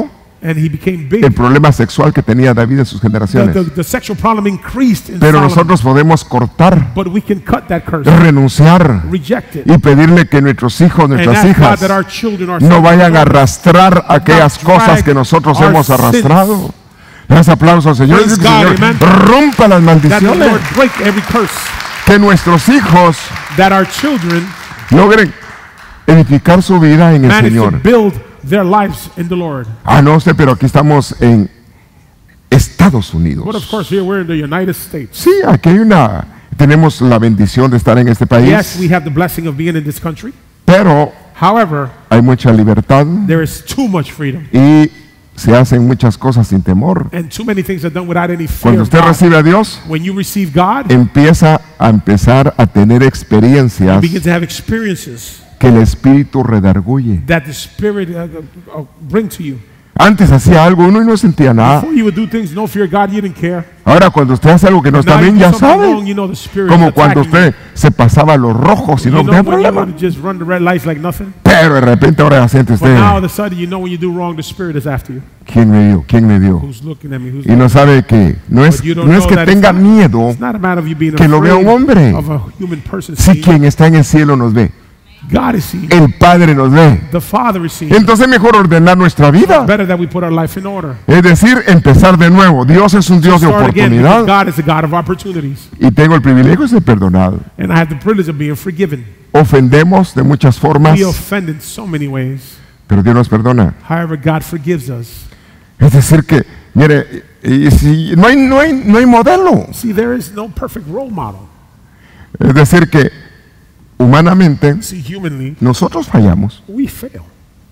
And he became big. el problema sexual que tenía David en sus generaciones. The sexual problem increased in Pero Solomon. nosotros podemos cortar, But we can cut that curse, renunciar reject it, y pedirle que nuestros hijos, and nuestras ask God hijas that our children, our no sons, vayan a our daughters, arrastrar aquellas cosas que nosotros our hemos sins. arrastrado. Das aplauso al Señor. Praise Dice, God, Señor, amen. rompa las that the maldiciones. Lord break every curse, Que nuestros hijos that our children logren edificar su vida en el manage to Señor. build their lives in the Lord. No sé, pero aquí estamos en Estados But of Unidos. course, here we're in the United States. Sí, aquí tenemos la bendición de estar en este Yes, país, we have the blessing of being in this country. pero However, hay mucha libertad there is too much freedom, y se hacen muchas cosas sin temor. and too many things are done without any fear Cuando of usted God. recibe a Dios, When you receive God, empieza a empezar a tener you experiencias begin to have experiences que el Espíritu redarguye. that the Spirit bring to you. Antes hacía algo uno y no sentía nada. Before you would do things, no fear of God, you didn't care. Ahora cuando usted hace algo que no está Now you bien, do ya something wrong, sabe. you know the Spirit Como is cuando attacking usted se pasaba los rojos y you. no You know tenía when you problema. would just run the red lights like nothing? Pero de repente ahora ya siente But now all usted, of a sudden, you know when you do wrong, the Spirit is after you. ¿quién me dio? ¿Quién me dio? Who's looking at me? Who's Y no sabe que no es, But you don't no es know que that it's tenga not- miedo It's not a matter of you being que lo vea un hombre. afraid of a human person si seeing. quien está en el cielo nos ve. God is seeing. El Padre nos ve. The Father is seeing. Entonces mejor ordenar nuestra vida. Better that we put our life in order. Es decir, empezar de nuevo. Dios es un Dios de Start again, because oportunidad. God is a God of opportunities. Y tengo el privilegio de ser perdonado. And I have the privilege of being forgiven. Ofendemos de muchas formas, We offend in so many ways. pero Dios nos perdona. However, God forgives us. Es decir que, mire, y si no hay modelo. See, there is no perfect role model. Es decir que humanamente See, humanly, nosotros fallamos. we fail.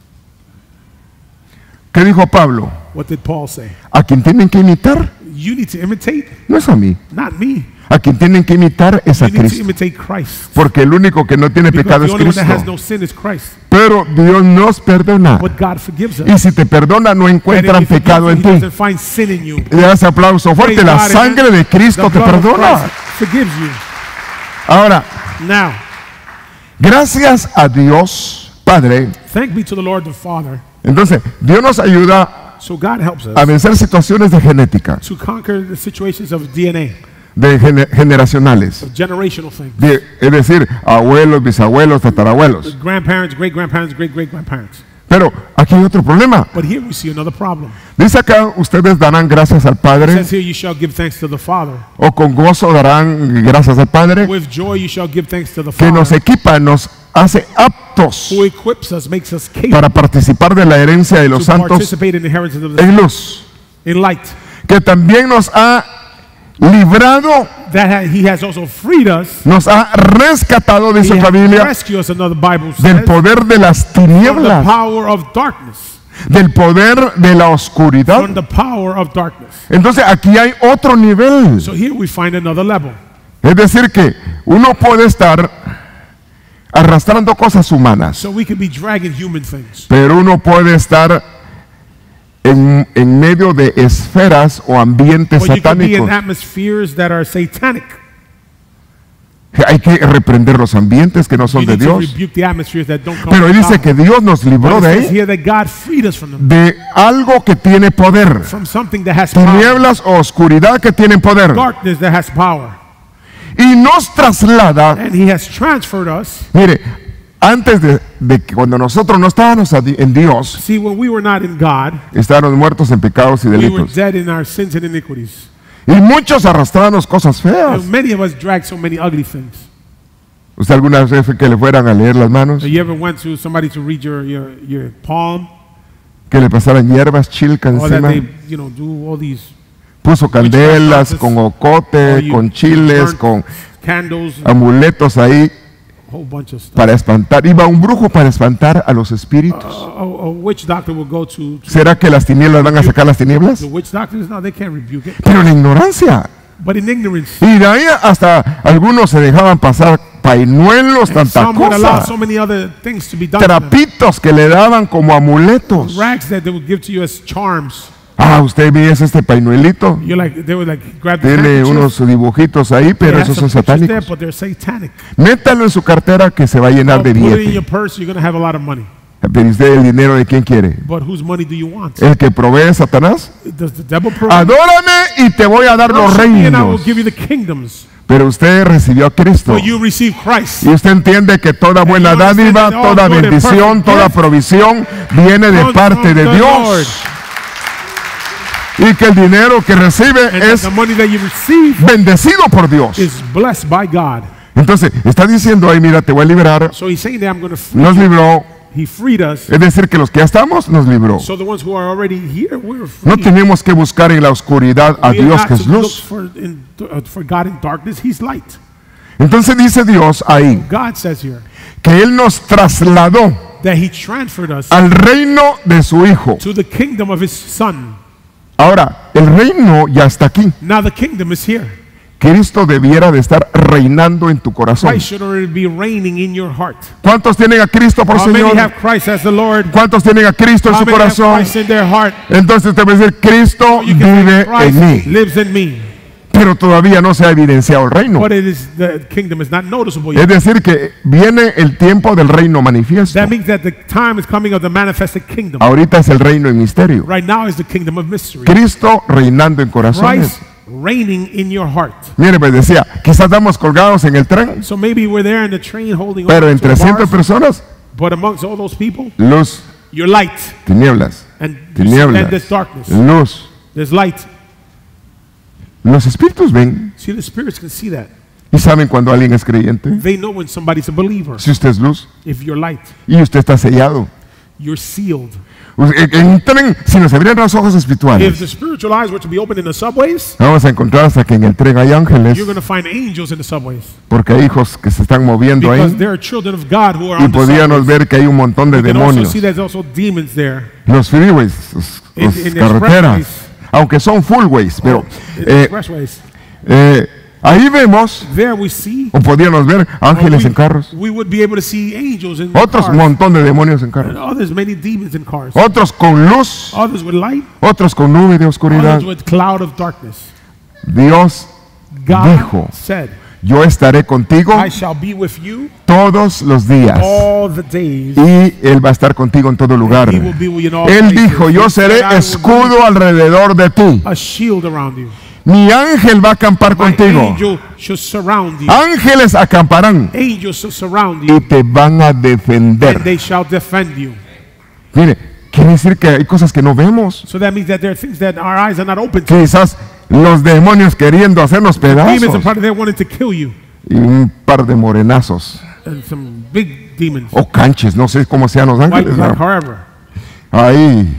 ¿Qué dijo Pablo? What did Paul say? A quien tienen que imitar You need to imitate, no es a mí. not me. A quien tienen que imitar es You a need to Cristo. imitate Christ. Porque el único que no tiene Because pecado the es only one that has Cristo. no sin is Christ. Pero Dios nos perdona. But God forgives us. Y si te perdona, no And if encuentran he forgives pecado you, en he ti. doesn't find sin in you. Le das aplauso fuerte. Praise La God, sangre amen. de Cristo The te blood of perdona. Christ forgives you. Ahora, Now, gracias a Dios Padre, thank be to the Lord the Father. entonces Dios nos ayuda So God helps us a vencer situaciones de genética, to conquer the situations of DNA, de generacionales. of generational things. Es decir, abuelos, bisabuelos, tatarabuelos. Grandparents, great-grandparents, great-great-grandparents. Pero aquí hay otro problema. But here we see another problem. Dice acá, ustedes darán gracias al It Padre, says here, you shall give thanks to the Father. o con gozo darán gracias al Padre, With joy you shall give thanks to the que nos Father, equipa, nos hace aptos who equips us, makes us capable para participar de la herencia de los to santos participate in the inheritance of the en luz, in light. que también nos ha librado, That He has also freed us. nos ha rescatado, He dice has familia, rescued us, another Bible del says, poder de las from the tinieblas, power of darkness. del poder de la oscuridad. From the power of darkness. Entonces aquí hay otro nivel. So here we find another level. Es decir que uno puede estar arrastrando cosas humanas, So we could be dragging human things. pero uno puede estar en medio de esferas o ambientes Or you could be in satánicos. atmospheres that are satanic. Hay que reprender los ambientes que no son You de need to Dios. rebuke the atmospheres that don't come Pero from dice God. que Dios nos libró But it de says ahí, here that God freed us from them, de algo que tiene poder. from something that has power, Tinieblas o oscuridad que tienen poder. darkness that has power. Y nos traslada, And He has transferred us. mire, antes de que cuando nosotros no estábamos en Dios, See, when we were not in God, estábamos muertos en pecados y we were delitos. dead in our sins and iniquities. Y muchos arrastrábamos cosas feas. And many of us dragged so many ugly things. ¿Usted alguna vez fue que le fueran a leer las manos? You ever went to somebody to read your palm, Que le pasaran hierbas, chilca or that encima. they, do all these Puso candelas con or ocote, you con chiles, burnt con candles, amuletos ahí a whole bunch of stuff. para espantar. Iba un brujo para espantar a los espíritus. A witch doctor will go to ¿Será que las tinieblas van a sacar las tinieblas? the witch doctors. No, they can't rebuke it. Pero la ignorancia. But in ignorance, Y de ahí hasta algunos se dejaban pasar painuelos, and tanta some would allow cosa. so many other things to be done. to them. Trapitos que le daban como amuletos. Rags that they would give to you as charms. Usted ve ese painuelito. You're like, they would like grab the Tiene handkerchief. unos dibujitos ahí, They pero have esos some son pictures there, satánicos. but they're satanic. Métalo en su cartera que se va a llenar Or de put it in billete. your purse, you're going to have a lot of money. Pero usted el dinero de quién quiere. But whose money do you want? El que provee Satanás. Does the devil provide? Adórame y te voy a dar los Worship me and I will reinos. give you the kingdoms. Pero usted recibió a Cristo. But you receive Christ. Y usted entiende que toda buena dádiva, toda bendición, toda provisión viene de parte de Dios. Y que el dinero que recibe And es the money that you receive bendecido por Dios. is blessed by God. Entonces, está diciendo ahí, mira, te voy a liberar. So he's saying that I'm going to free Nos you. libró. He freed us. Es decir, que los que ya estamos, nos libró. So the ones who are already here, we're free. No tenemos que buscar en la oscuridad a We are Dios not que es to look luz. for God in darkness. He's light. Entonces dice Dios ahí God says here que Él nos trasladó that he transferred us al reino de su Hijo. to the kingdom of his Son. Ahora, el reino ya está aquí. Now the kingdom is here. Cristo debiera de estar reinando en tu corazón. Christ should already be reigning in your heart. ¿Cuántos tienen a Cristo por How many Señor? have Christ as the Lord? ¿Cuántos tienen a Cristo en How su many have corazón? Christ in their heart? Entonces usted va a decir, Cristo You can say, vive Christ en mí. lives in me. Pero todavía no se ha evidenciado el reino. But the kingdom is not noticeable Es yet. decir, que viene el tiempo del reino manifiesto. That means that the time is coming of the manifested kingdom. Ahorita es el reino en misterio. Right now is the kingdom of mystery. Cristo reinando en corazones. Christ reigning in your heart. Mire, pues decía, quizás estamos colgados en el tren, So maybe we're there in the train holding pero on en to the 300 bars, personas, but amongst all those people, luz, you're light. tinieblas, And tinieblas, there's darkness. luz. There's light. Los espíritus ven See, the spirits can see that. y saben cuando alguien es creyente. They know when somebody's a believer. Si usted es luz If you're light, y usted está sellado. you're sealed. En un tren, si nos abrieran los ojos If the espirituales, spiritual eyes were to be opened in the subways, vamos a encontrar hasta que en el tren hay ángeles, you're going to find angels in the subways. porque hay hijos que se están moviendo Because ahí. there are children of God who are Y on the podíamos subways. ver que hay un montón de You can also demonios. see there's also demons there. Los freeways, In las the carreteras, expressways. aunque son fullways, pero In the expressways. ahí vemos, There we see. o podíamos ver ángeles en carros, We would be able to see angels in otros cars. montón de demonios en And carros, others, many demons in cars. otros con luz, Others with light. otros con nube de oscuridad. Others with cloud of darkness. Dios God dijo, said, yo estaré contigo I shall be with you todos los días all the days. y Él va a estar contigo en todo lugar. He will be with you in all Él places. dijo, yo He said, seré I will escudo alrededor de ti. be a shield around you. Mi ángel va a acampar My contigo. angel shall surround you. Ángeles acamparán Angels shall surround y you, te van a and defender. they shall defend you. Mire, quiere decir que hay cosas que no vemos. So that means that there are things that our eyes are not open to. Quizás los demonios queriendo hacernos Demons are pedazos probably there wanting to kill you. y un par de morenazos And some big demons. o canches, no sé cómo sean los White, ángeles, black, ¿no? however. Ahí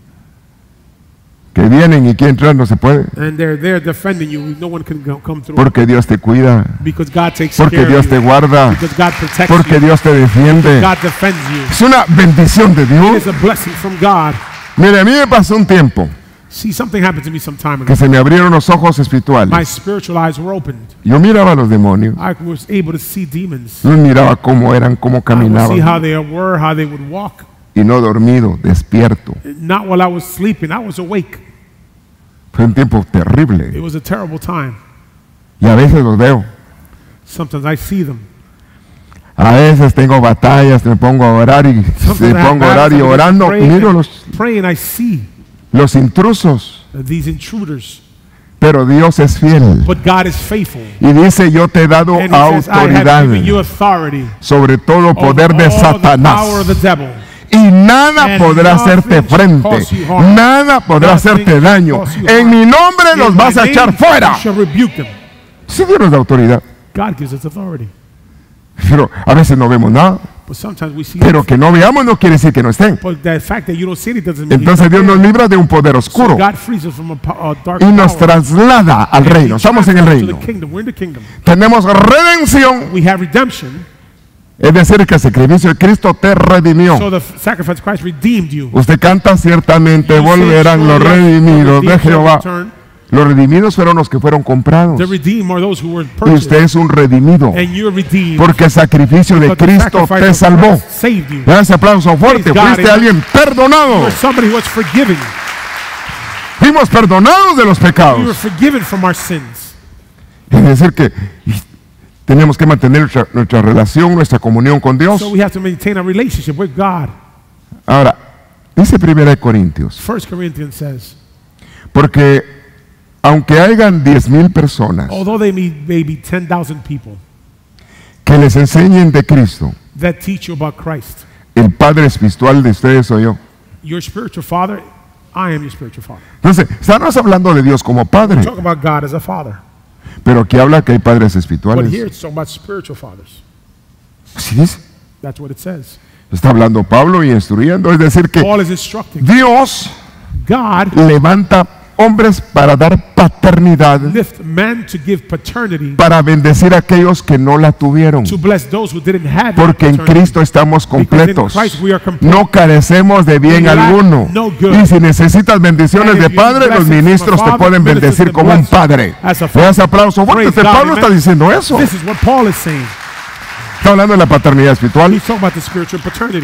que vienen y quieren entrar no se puede, And they're there defending you. No one can come through. porque Dios te cuida, Because God takes porque care Dios of te you. guarda, Because God protects porque you. Dios te defiende. God defends you. Es una bendición de Dios. It's a blessing from God. Mire, a mí me pasó un tiempo See, something happened to me some time ago. que se me abrieron los ojos My espirituales. spiritual eyes were opened. Yo miraba a los demonios, I was able to see demons. yo miraba cómo eran, cómo I would see caminaban, how they were, how they would walk. y no dormido, despierto. Not while I was sleeping. I was awake. Fue un tiempo It terrible. was a terrible time. Y a veces los veo. Sometimes I see them. A veces tengo batallas, me pongo a orar y Sometimes me I have pongo a orar battles, y I begin to orando. pray Miro and pray and I see los intrusos, these intruders. pero Dios es fiel. But God is faithful. Y dice, yo te he dado And he says, I have autoridad given you authority sobre todo over poder de all the Satanás. power of the devil. Y nada And podrá nothing hacerte shall frente, cause you harm. nada podrá Nothing hacerte shall daño. cause you En harm. mi nombre los In vas my a echar name, fuera. you shall rebuke them. Si Dios nos da autoridad, God gives us authority. pero a veces no vemos nada. But sometimes we see Pero it. que no veamos no quiere decir que no estén. But the fact that you don't see it doesn't mean Entonces he's Dios not nos there. libra de un poder So oscuro God frees us from a dark y nos power. traslada al And he reino. Estamos en el transfers reino. to the kingdom. We're in the kingdom. Tenemos redención, We have redemption. es decir, que el sacrificio de Cristo te redimió. So the sacrifice of Christ redeemed you. Usted canta, ciertamente You say, volverán los surely redimidos the de redeemed shall Jehová. return. Los redimidos fueron los que fueron comprados. The redeemed are those who were Y purchased. usted es un redimido, And you're redeemed. porque el sacrificio de But the Cristo sacrifice te of salvó. Christ saved you. Le ese aplauso fuerte. Praise God, Fuiste amen. alguien perdonado. You were somebody who was forgiven. Fuimos perdonados de los We were pecados. forgiven from our sins. Es decir, que tenemos que mantener nuestra relación, nuestra comunión con Dios. So we have to maintain a relationship with God. Ahora, dice 1 Corintios, 1 Corinthians says, porque aunque hayan 10,000 personas although they may be 10,000 people que les enseñen de Cristo, that teach you about Christ, el Padre espiritual de ustedes soy yo. your spiritual father, I am your spiritual father. Entonces, estamos hablando de Dios como Padre, Talk about God as a father. pero aquí habla que hay padres But espirituales. here it's talking about spiritual fathers. Así dice. That's what it says. Está hablando Pablo y instruyendo, es decir que Paul is instructing. Dios God levanta hombres para dar paternidad, lift men to give paternity, para bendecir a aquellos que no la tuvieron. to bless those who didn't have Porque en paternity. Cristo estamos completos. Because in Christ we are complete. No carecemos de bien We lack alguno. no good. Y si necesitas bendiciones And de if you padre, need los blessings ministros from a te father, pueden ministers bendecir can como un bless you padre. as a Le das father. aplauso fuerte. Praise God, Pablo amen. está diciendo eso. This is what Paul is saying. Está hablando de la paternidad espiritual. He's talking about the spiritual paternity.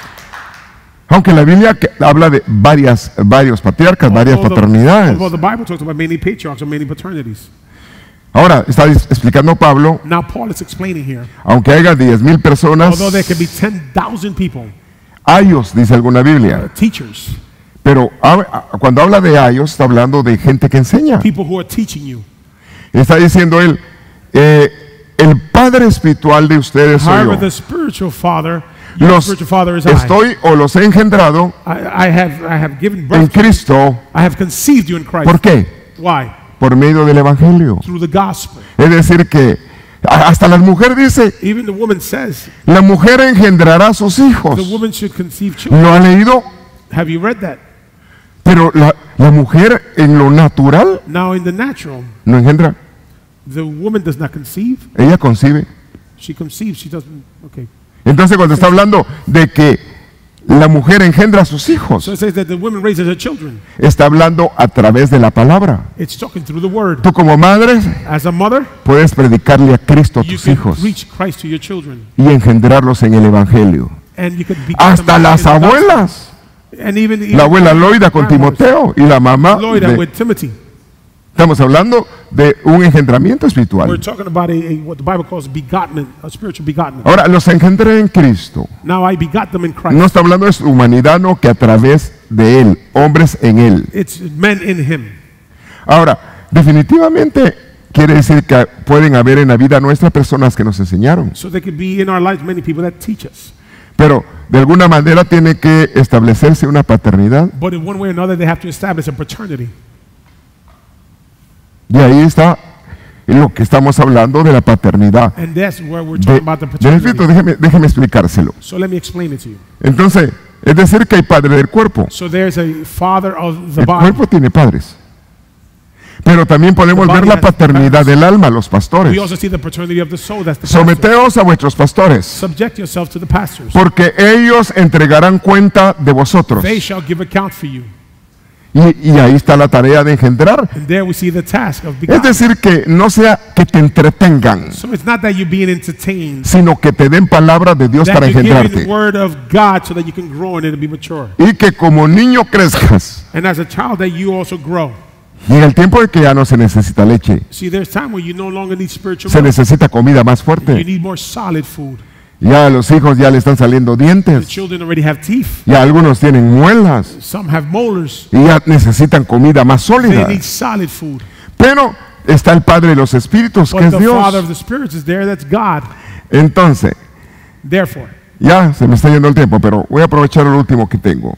Aunque la Biblia habla de varios patriarcas, varias paternidades. Although the Bible talks about many patriarchs and many paternities. Ahora, está explicando Pablo, Now Paul is explaining here, aunque haya 10,000 personas, although there can be 10,000 people, ayos, dice alguna Biblia. teachers, Pero cuando habla de ayos, está hablando de gente que enseña. people who are teaching you. Está diciendo él, el padre espiritual de ustedes soy However, yo. the spiritual father, your Los spiritual father is I. estoy o los he engendrado I have given en birth. Cristo. I have conceived you in Christ. ¿Por qué? Why? Por medio del Evangelio. Through the gospel. Es decir que hasta la mujer dice, Even the woman says la mujer engendrará a sus the hijos. woman should conceive children. ¿Lo ha leído? Have you read that? Pero la mujer en lo natural Now in the natural, no engendra. the woman does not conceive. Ella concibe. She conceives. She doesn't. Okay. Entonces cuando está hablando de que la mujer engendra a sus hijos, So it says that the woman raises her children. está hablando a través de la palabra. It's talking through the word. Tú como madre As a mother, puedes predicarle a Cristo a you tus can hijos preach Christ to your children, y engendrarlos en el Evangelio. and you can be Hasta las abuelas. and even La abuela Loida con grandmothers. Timoteo y la mamá. Loida with Timothy. Estamos hablando de un engendramiento We're espiritual. talking about what the Bible calls begotten, a spiritual begotten. Ahora, los engendré en Cristo. Now I begot them in Christ. No está hablando de su humanidad, no, que a través de Él, hombres en Él. It's men in Him. Ahora, definitivamente quiere decir que pueden haber en la vida nuestra personas que nos enseñaron. So there could be in our lives many people that teach us. Pero de alguna manera tiene que establecerse una paternidad. But in one way or another, they have to establish a paternity. Y ahí está lo que estamos hablando de la paternidad. And that's where we're talking about the De Efecto, paternity. déjeme explicárselo. So let me explain it to you. Entonces, es decir que hay padre del cuerpo. So there's a father of the El body. cuerpo tiene padres. Pero también podemos The ver body la has paternidad parents. del alma, los pastores. We also see the paternity of the soul. That's the pastor. Someteos a vuestros pastores, Subject yourself to the pastors. porque ellos entregarán cuenta de vosotros. They shall give account for you. Y ahí está la tarea de engendrar. And there we see the task of Es begotten. decir, que no sea que te entretengan, So it's not that you're being entertained. sino que te den palabra de Dios That para you're giving the engendrarte. word of God so that you can grow in it and be mature. Y que como niño crezcas. And as a child that you also grow. Llega el tiempo de que ya no se necesita leche, See, there's time where you no longer need spiritual se milk. necesita comida más You fuerte. need more solid food. Ya a los hijos ya le están saliendo The dientes, children already have teeth. ya algunos tienen muelas Some have molars. y ya necesitan comida más They sólida. need solid food. Pero está el Padre de los Espíritus, que But es the Father Dios. of the spirits is there. That's God. Entonces, Therefore, ya se me está yendo el tiempo, pero voy a aprovechar lo último que tengo.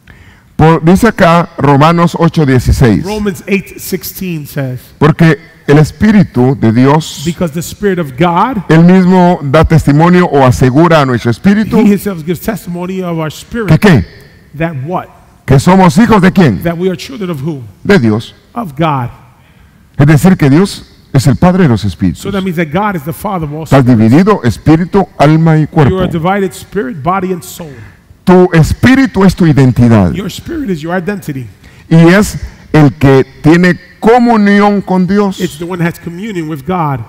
Dice acá Romanos 8:16, Romans 8:16 says, porque el Espíritu de Dios, because the Spirit of God, Él mismo da testimonio o asegura a nuestro espíritu, He Himself gives testimony of our ¿que spirit. qué? That what? Que somos hijos de quién? That we are children of who? De Dios. Of God. Es decir, que Dios es el Padre de los espíritus. So that means that God is the Father of all Estás spirits. dividido espíritu, alma y You cuerpo. are divided spirit, body, and soul. Tu espíritu es tu identidad Your spirit is your identity. y es el que tiene comunión con Dios. It's the one that has communion with God.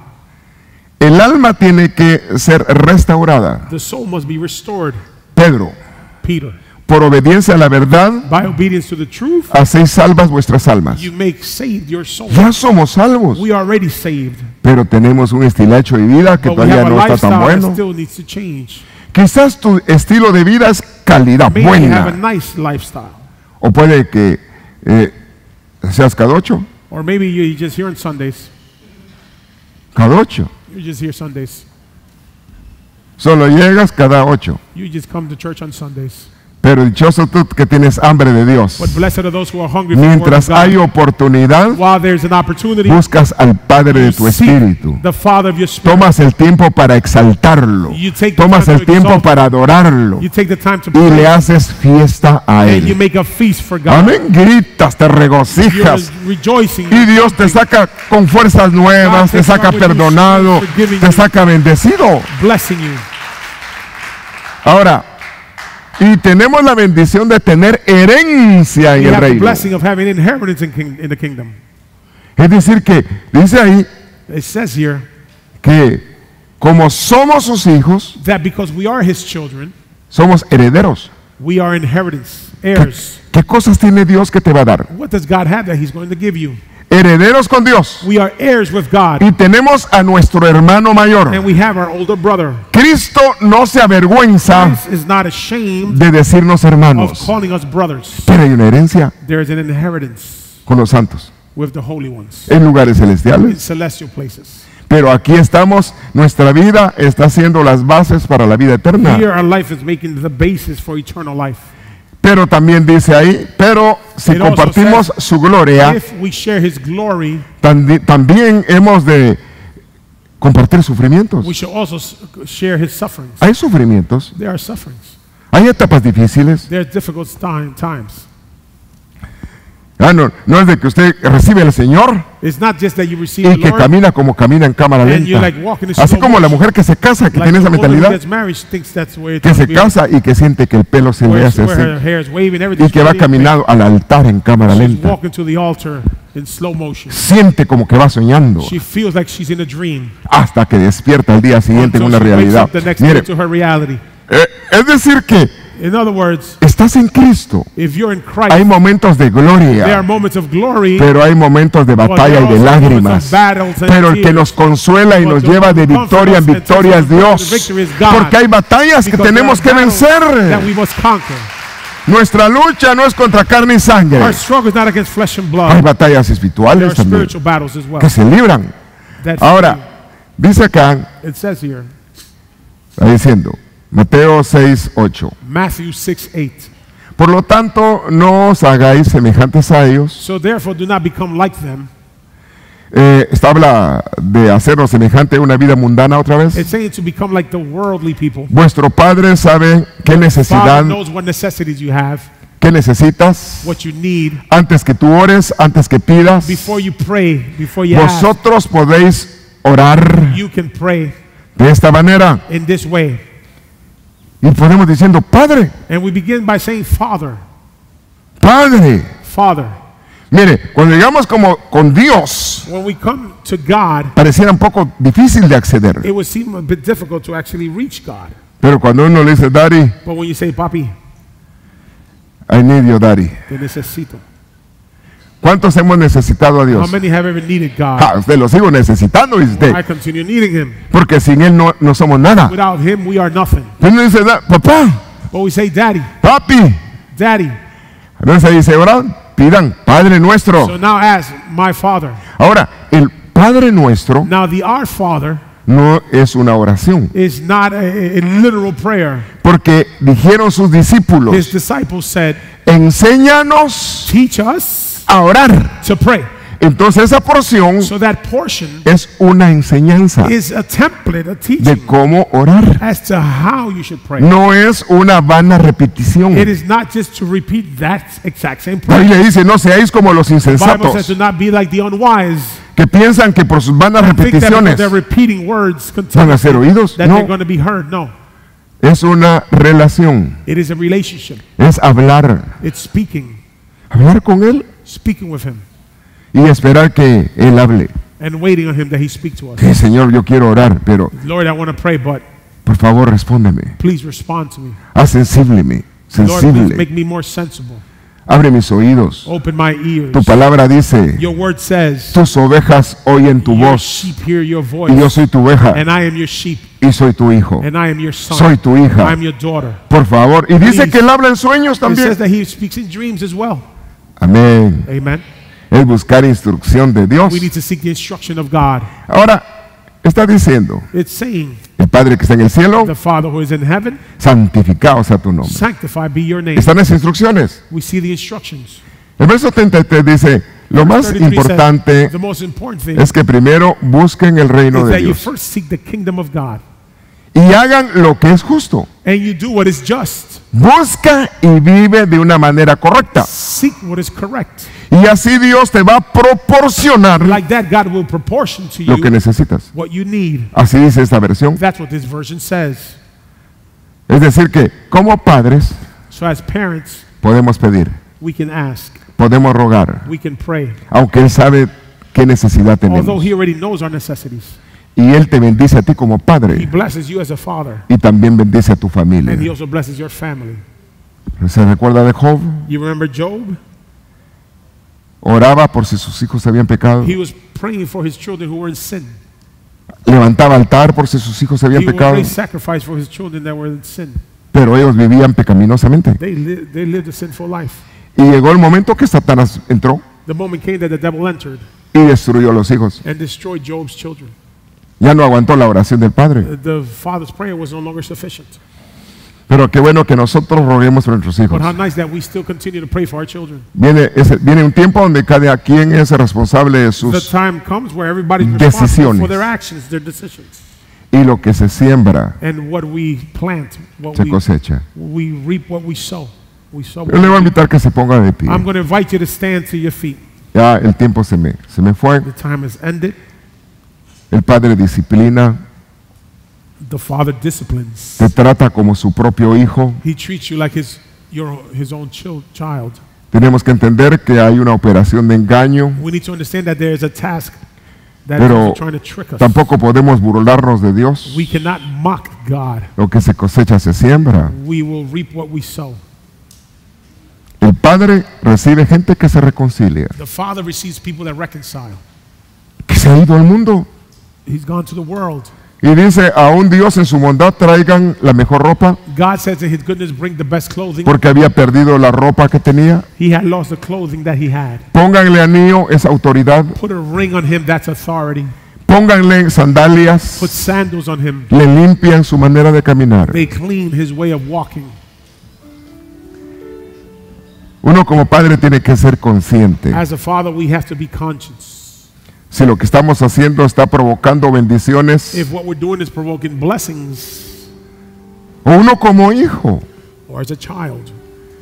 El alma tiene que ser restaurada. The soul must be restored. Pedro, Peter, por obediencia a la verdad, by obedience to the truth, hacéis salvas vuestras almas. you make saved your soul. Ya somos salvos, We are already saved. pero tenemos un estilacho de vida que But we todavía have a no está tan lifestyle that bueno. still needs to change. Quizás tu estilo de vida es calidad Maybe you have a buena. nice lifestyle. O puede que seas cada 8. Or maybe you just here on Sundays. Cada 8. You just here Sundays. Solo llegas cada 8. You just come to church on Sundays. Pero dichoso tú que tienes hambre de Dios. But blessed are those who are hungry for the word of Mientras hay God. oportunidad, While there's an opportunity, buscas al Padre de you tu seek espíritu. the Father of your spirit. Tomas el tiempo para exaltarlo. You take the Tomas time el to tiempo exalt para adorarlo. You take the time to Y le pray, haces fiesta a and you Él. make a feast for God. Amén. Gritas, te You're regocijas. rejoicing. Y Dios te saca con fuerzas nuevas, te saca perdonado, te saca bendecido. Blessing you. Ahora, y tenemos la bendición de tener herencia en You el have the reino. blessing of having inheritance in the kingdom. Es decir que, dice ahí, It says here que como somos sus hijos, that because we are His children, somos herederos. we are inheritance, heirs. ¿Qué cosas tiene Dios que te va a dar? What does God have that He's going to give you? Herederos con Dios. We are heirs with God, Y tenemos a nuestro hermano mayor. and we have our older brother. Cristo no se avergüenza Christ is not ashamed de decirnos of hermanos. calling us brothers. Pero hay una herencia There is an inheritance con los santos with the holy ones en lugares in celestiales. celestial places. Pero aquí estamos, nuestra vida está haciendo las bases para la vida eterna. Here, our life is making the basis for eternal life. Pero también dice ahí, pero si It also compartimos says, su gloria, If we share His glory, también hemos de compartir sufrimientos. we should also share His sufferings. Hay sufrimientos, There are sufferings. hay etapas difíciles. There are difficult times. No es de que usted recibe al Señor It's not just that you receive y the que Lord, camina como camina en cámara and you lenta. like walk in the Así slow como la motion. mujer que se casa, que Like tiene the esa woman who mentalidad, gets married, she thinks that's the way it's que se supposed to be. casa y que siente que el pelo se le Where hace her así hair is waving, y everything's que va ready. caminando al altar en cámara She's lenta. walking to the altar in slow motion. Siente como que va soñando She feels like she's in a dream. hasta que despierta al día siguiente en Until una she wakes realidad. up the next day Mire, to her reality. es decir que In other words, estás en Cristo. if you're in Hay Christ, momentos de there are gloria, moments of glory, pero hay momentos de but there batalla are y de also moments lágrimas. of battles and Pero el que tears. nos consuela y But nos the lleva one de who victoria en comforts us and victoria es takes us to Dios. victory is God. Porque hay batallas que Because tenemos que there are battles that vencer. we must conquer. Nuestra lucha no es contra carne y sangre. Our struggle is not against flesh and Hay blood. batallas There espirituales are también spiritual battles as well. que se libran. That's Ahora, dice acá, it says here, está diciendo, Mateo 6:8. Matthew 6:8. Por lo tanto, no os hagáis semejantes a ellos. So therefore, do not become like them. Habla de hacernos semejante a una vida mundana otra vez. It's saying to become like the worldly people. Vuestro Padre sabe qué necesidad, Father knows what necessities you have, qué necesitas, what you need. antes que tú ores, antes que pidas. Before you pray, before you ask, Vosotros podéis orar you can pray de esta manera. in this way. Y podemos diciendo, Padre, And we begin by saying, Father, Padre. Father. Mire, cuando llegamos como con Dios, When we come to God, pareciera un poco difícil de acceder. it would seem a bit difficult to actually reach God. Pero cuando uno le dice, Daddy, But when you say, Papi, I need you, Daddy. te necesito. ¿Cuántos hemos necesitado a How Dios? many have ever needed God? Ah, usted lo sigo necesitando, dice I usted. continue needing Him. Porque sin Él no somos nada. Without Him, we are nothing. Pero uno dice, papá, But we say, Daddy, papi. Daddy. Entonces dice, ahora pidan, Padre nuestro. So now ask, my Father. Ahora, el Padre nuestro Now the Our Father no es una oración. is not a literal prayer. Porque dijeron sus His discípulos, disciples said, enséñanos teach us a orar. to pray. Entonces esa porción So that portion es una enseñanza is a template, a de teaching cómo orar. as to how you should pray. No es una vana repetición. It is not just to repeat that exact same La prayer. Biblia dice, no seáis como los The Bible says, insensatos, do not be like the unwise. que piensan que por sus vanas Think that because repeticiones they're repeating words van a ser oídos. that they're No, going to be heard. No, es una relación, it is a relationship. es hablar. It's speaking, Hablar con Él speaking with Him, y esperar que Él hable. and waiting on Him that He speak to us. Sí, Señor, yo quiero orar, pero Lord, I want to pray, but por favor respóndeme. please respond to me. Haz sensible, Lord, please sensible. make me more sensible. Abre mis oídos. Open my ears. Tu palabra dice, Your word says, tus ovejas oyen tu your voz, sheep hear your y voice, yo soy tu oveja, and I am your sheep, y soy tu hijo. and I am your son. Soy tu hija. I am your daughter. Por favor. Y dice Please. que él habla en sueños It también. says that he speaks in dreams as well. Amén. Amen. Es buscar instrucción de Dios. We need to seek the instruction of God. Ahora, está diciendo, It's saying, el Padre que está en el cielo, the Father who is in heaven, santificado sea tu nombre. sanctified be your name. Están las instrucciones. We see the instructions. El verso 33 dice, lo más 33 says, importante the most important thing es que primero busquen el reino is de that you Dios first seek the kingdom of God, y hagan lo que es justo. and you do what is just. Busca y vive de una manera correcta. Seek what is correct. Y así Dios te va a proporcionar Like that, God will proportion to lo que you necesitas. what you need. Así dice esta versión. That's what this version says. Es decir que como padres So as parents, podemos pedir, we can ask, podemos rogar, we can pray. aunque Él sabe qué necesidad Although tenemos. He already knows our necessities. Y Él te bendice a ti como He padre blesses you as a father, y también bendice a tu and He familia. also blesses your family. ¿Se recuerda de Job? You remember Job? Oraba por si sus hijos habían pecado. He was praying for his children who were in sin. Levantaba altar por si sus hijos habían He would pecado. raise sacrifice for his children that were in sin. Pero ellos vivían pecaminosamente. They lived a sinful life. Y llegó el momento que Satanás entró The moment came that the devil entered y destruyó a los hijos. and destroyed Job's children. Ya no aguantó la oración del Padre. The father's prayer was no longer sufficient. Pero qué bueno que nosotros roguemos por nuestros hijos. But how nice that we still continue to pray for our children. Viene un tiempo donde cada quien es responsable de The sus time comes where everybody's responsible decisiones. for their actions, their decisions. y lo que se siembra And what we plant, se cosecha. we reap what we sow. We sow Yo le voy a invitar que se ponga de pie. I'm going to invite you to stand to your feet. Ya el tiempo se me fue. The time has ended. El Padre disciplina, The Father disciplines. te trata como su propio hijo. He treats you like his own child. Tenemos que entender que hay una operación de engaño, We need to understand that there is a task that pero is trying to trick us. tampoco podemos burlarnos de Dios. We cannot mock God. Lo que se cosecha se siembra. We will reap what we sow. El Padre recibe gente que se reconcilia, The Father receives people that reconcile. que se ha ido al mundo. He's gone to the world. Y dice, a un Dios en su bondad traigan la mejor ropa, God says in his goodness, bring the best clothing. porque había perdido la ropa que tenía. He had lost the clothing that he had. Pónganle anillo, esa autoridad. Put a ring on him, that's authority. Pónganle sandalias, Put sandals on him. le limpian su manera de caminar. They clean his way of walking. Uno como padre tiene que ser consciente. As a father, we have to be conscious. Si lo que estamos haciendo está provocando bendiciones, If what we're doing is provoking blessings, o uno como hijo, or as a child,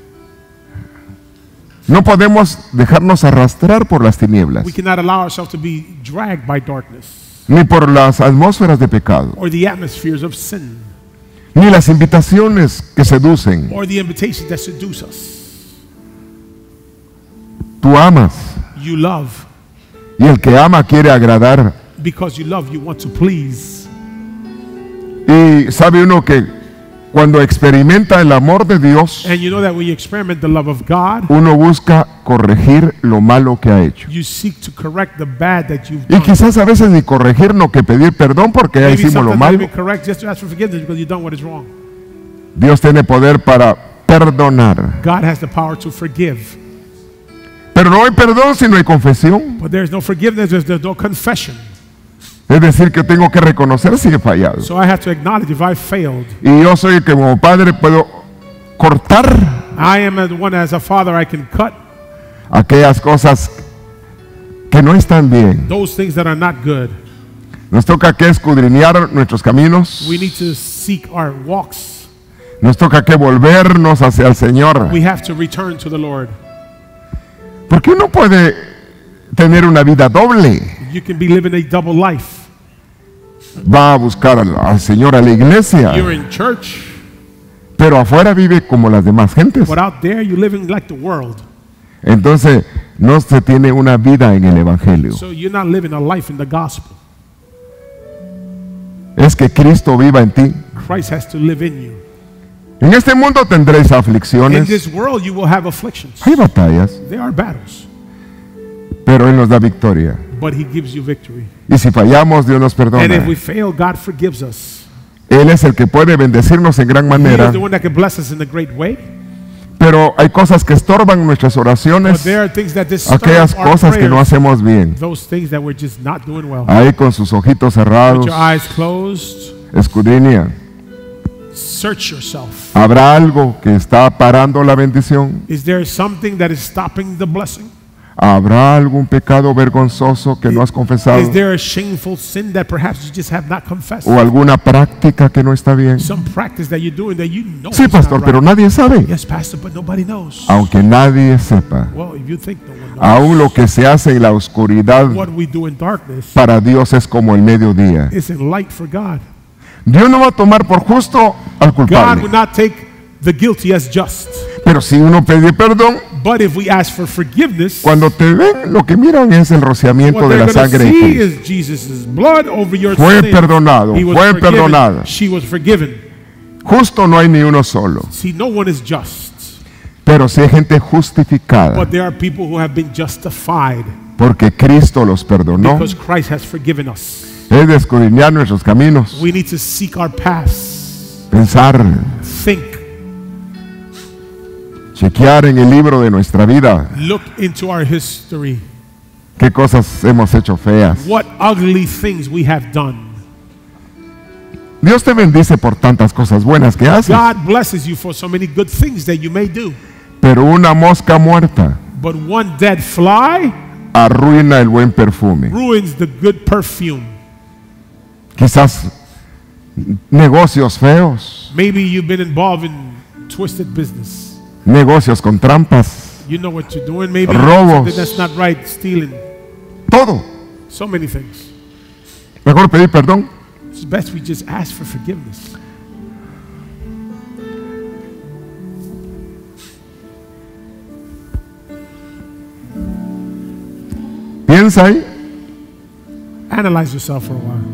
no podemos dejarnos arrastrar por las tinieblas, we cannot allow ourselves to be dragged by darkness ni por las atmósferas de pecado, or the atmospheres of sin ni las invitaciones que seducen. or the invitations that seduce us. Tú amas, You love. y el que ama quiere agradar. Because you love, you want to please. Y sabe uno que cuando experimenta el amor de Dios, And you know that when you experiment the love of God, uno busca corregir lo malo que ha hecho. you seek to correct the bad that you've Y done. quizás a veces ni corregir, no que pedir perdón porque ya Maybe hicimos lo sometimes not malo. even correct, just to ask for forgiveness because you've done what is wrong. Dios tiene poder para perdonar. God has the power to forgive. Pero no hay perdón si no hay confesión. But there's no forgiveness, there's no confession. Es decir, que tengo que reconocer si he fallado. So I have to acknowledge if I failed. Y yo soy el que como padre puedo cortar I am the one as a father I can cut aquellas cosas que no están bien. those things that are not good. Nos toca que escudriñar nuestros caminos. We need to seek our walks. Nos toca que volvernos hacia el Señor. We have to return to the Lord. Porque uno puede tener una vida doble. You can be living a double life. Va a buscar al Señor a la iglesia, You're in church, pero afuera vive como las demás gentes. but out there you're living like the world. Entonces no se tiene una vida en el Evangelio. So you're not living a life in the gospel. Es que Cristo viva en ti. Christ has to live in you. En este mundo tendréis In aflicciones, this world you will have afflictions. hay batallas, There are battles, pero Él nos da victoria. but He gives you victory. Y si fallamos, Dios nos And perdona. if we fail, God forgives us. Él es el que puede bendecirnos en gran He manera, is the one that can bless us in a great way. pero hay cosas que estorban nuestras But oraciones, there are things that disturb aquellas our cosas que no prayers. hacemos bien. Those things that we're just not doing well. Ahí con sus ojitos cerrados, With your eyes closed, escudriña. search yourself. ¿Habrá algo que está parando la bendición? Is there something that is stopping the blessing? ¿Habrá algún pecado vergonzoso que no has confesado? Is there a shameful sin that perhaps you just have not confessed? ¿O alguna práctica que no está bien? Some practice that you're doing that you know Sí, is pastor, not pero right. nadie sabe. Yes, pastor, but nobody knows. Aunque nadie sepa, Well, if you think no one knows, aún lo que se hace en la oscuridad what we do in darkness para Dios es como el mediodía. is in light for God. Dios no va a tomar por justo al God will culpable, not take the guilty as just. pero si uno pide perdón, But if we ask for forgiveness, cuando te ven, lo que miran es el rociamiento what de they're la going to sangre de see Cristo. is Jesus' blood over your Fue sin. perdonado, He was fue forgiven. perdonada. She was forgiven. Justo no hay ni uno solo, See, no one is just. pero sí hay gente justificada, But there are people who have been justified porque Cristo los perdonó. because Christ has forgiven us. Es de escudriñar nuestros caminos, We need to seek our paths, pensar, think, chequear en el libro de nuestra vida look into our history. qué cosas hemos hecho feas. What ugly things we have done. Dios te bendice por tantas cosas buenas que haces, God blesses you for so many good things that you may do. pero una mosca muerta But one dead fly arruina el buen perfume. ruins the good perfume. Quizás negocios feos, Maybe you've been involved in twisted business. negocios con trampas, You know what you're doing. Maybe Robos. something that's not right, stealing. todo. So many things. Mejor pedir perdón. It's best we just ask for forgiveness. Piensa ahí, Analyze yourself for a while.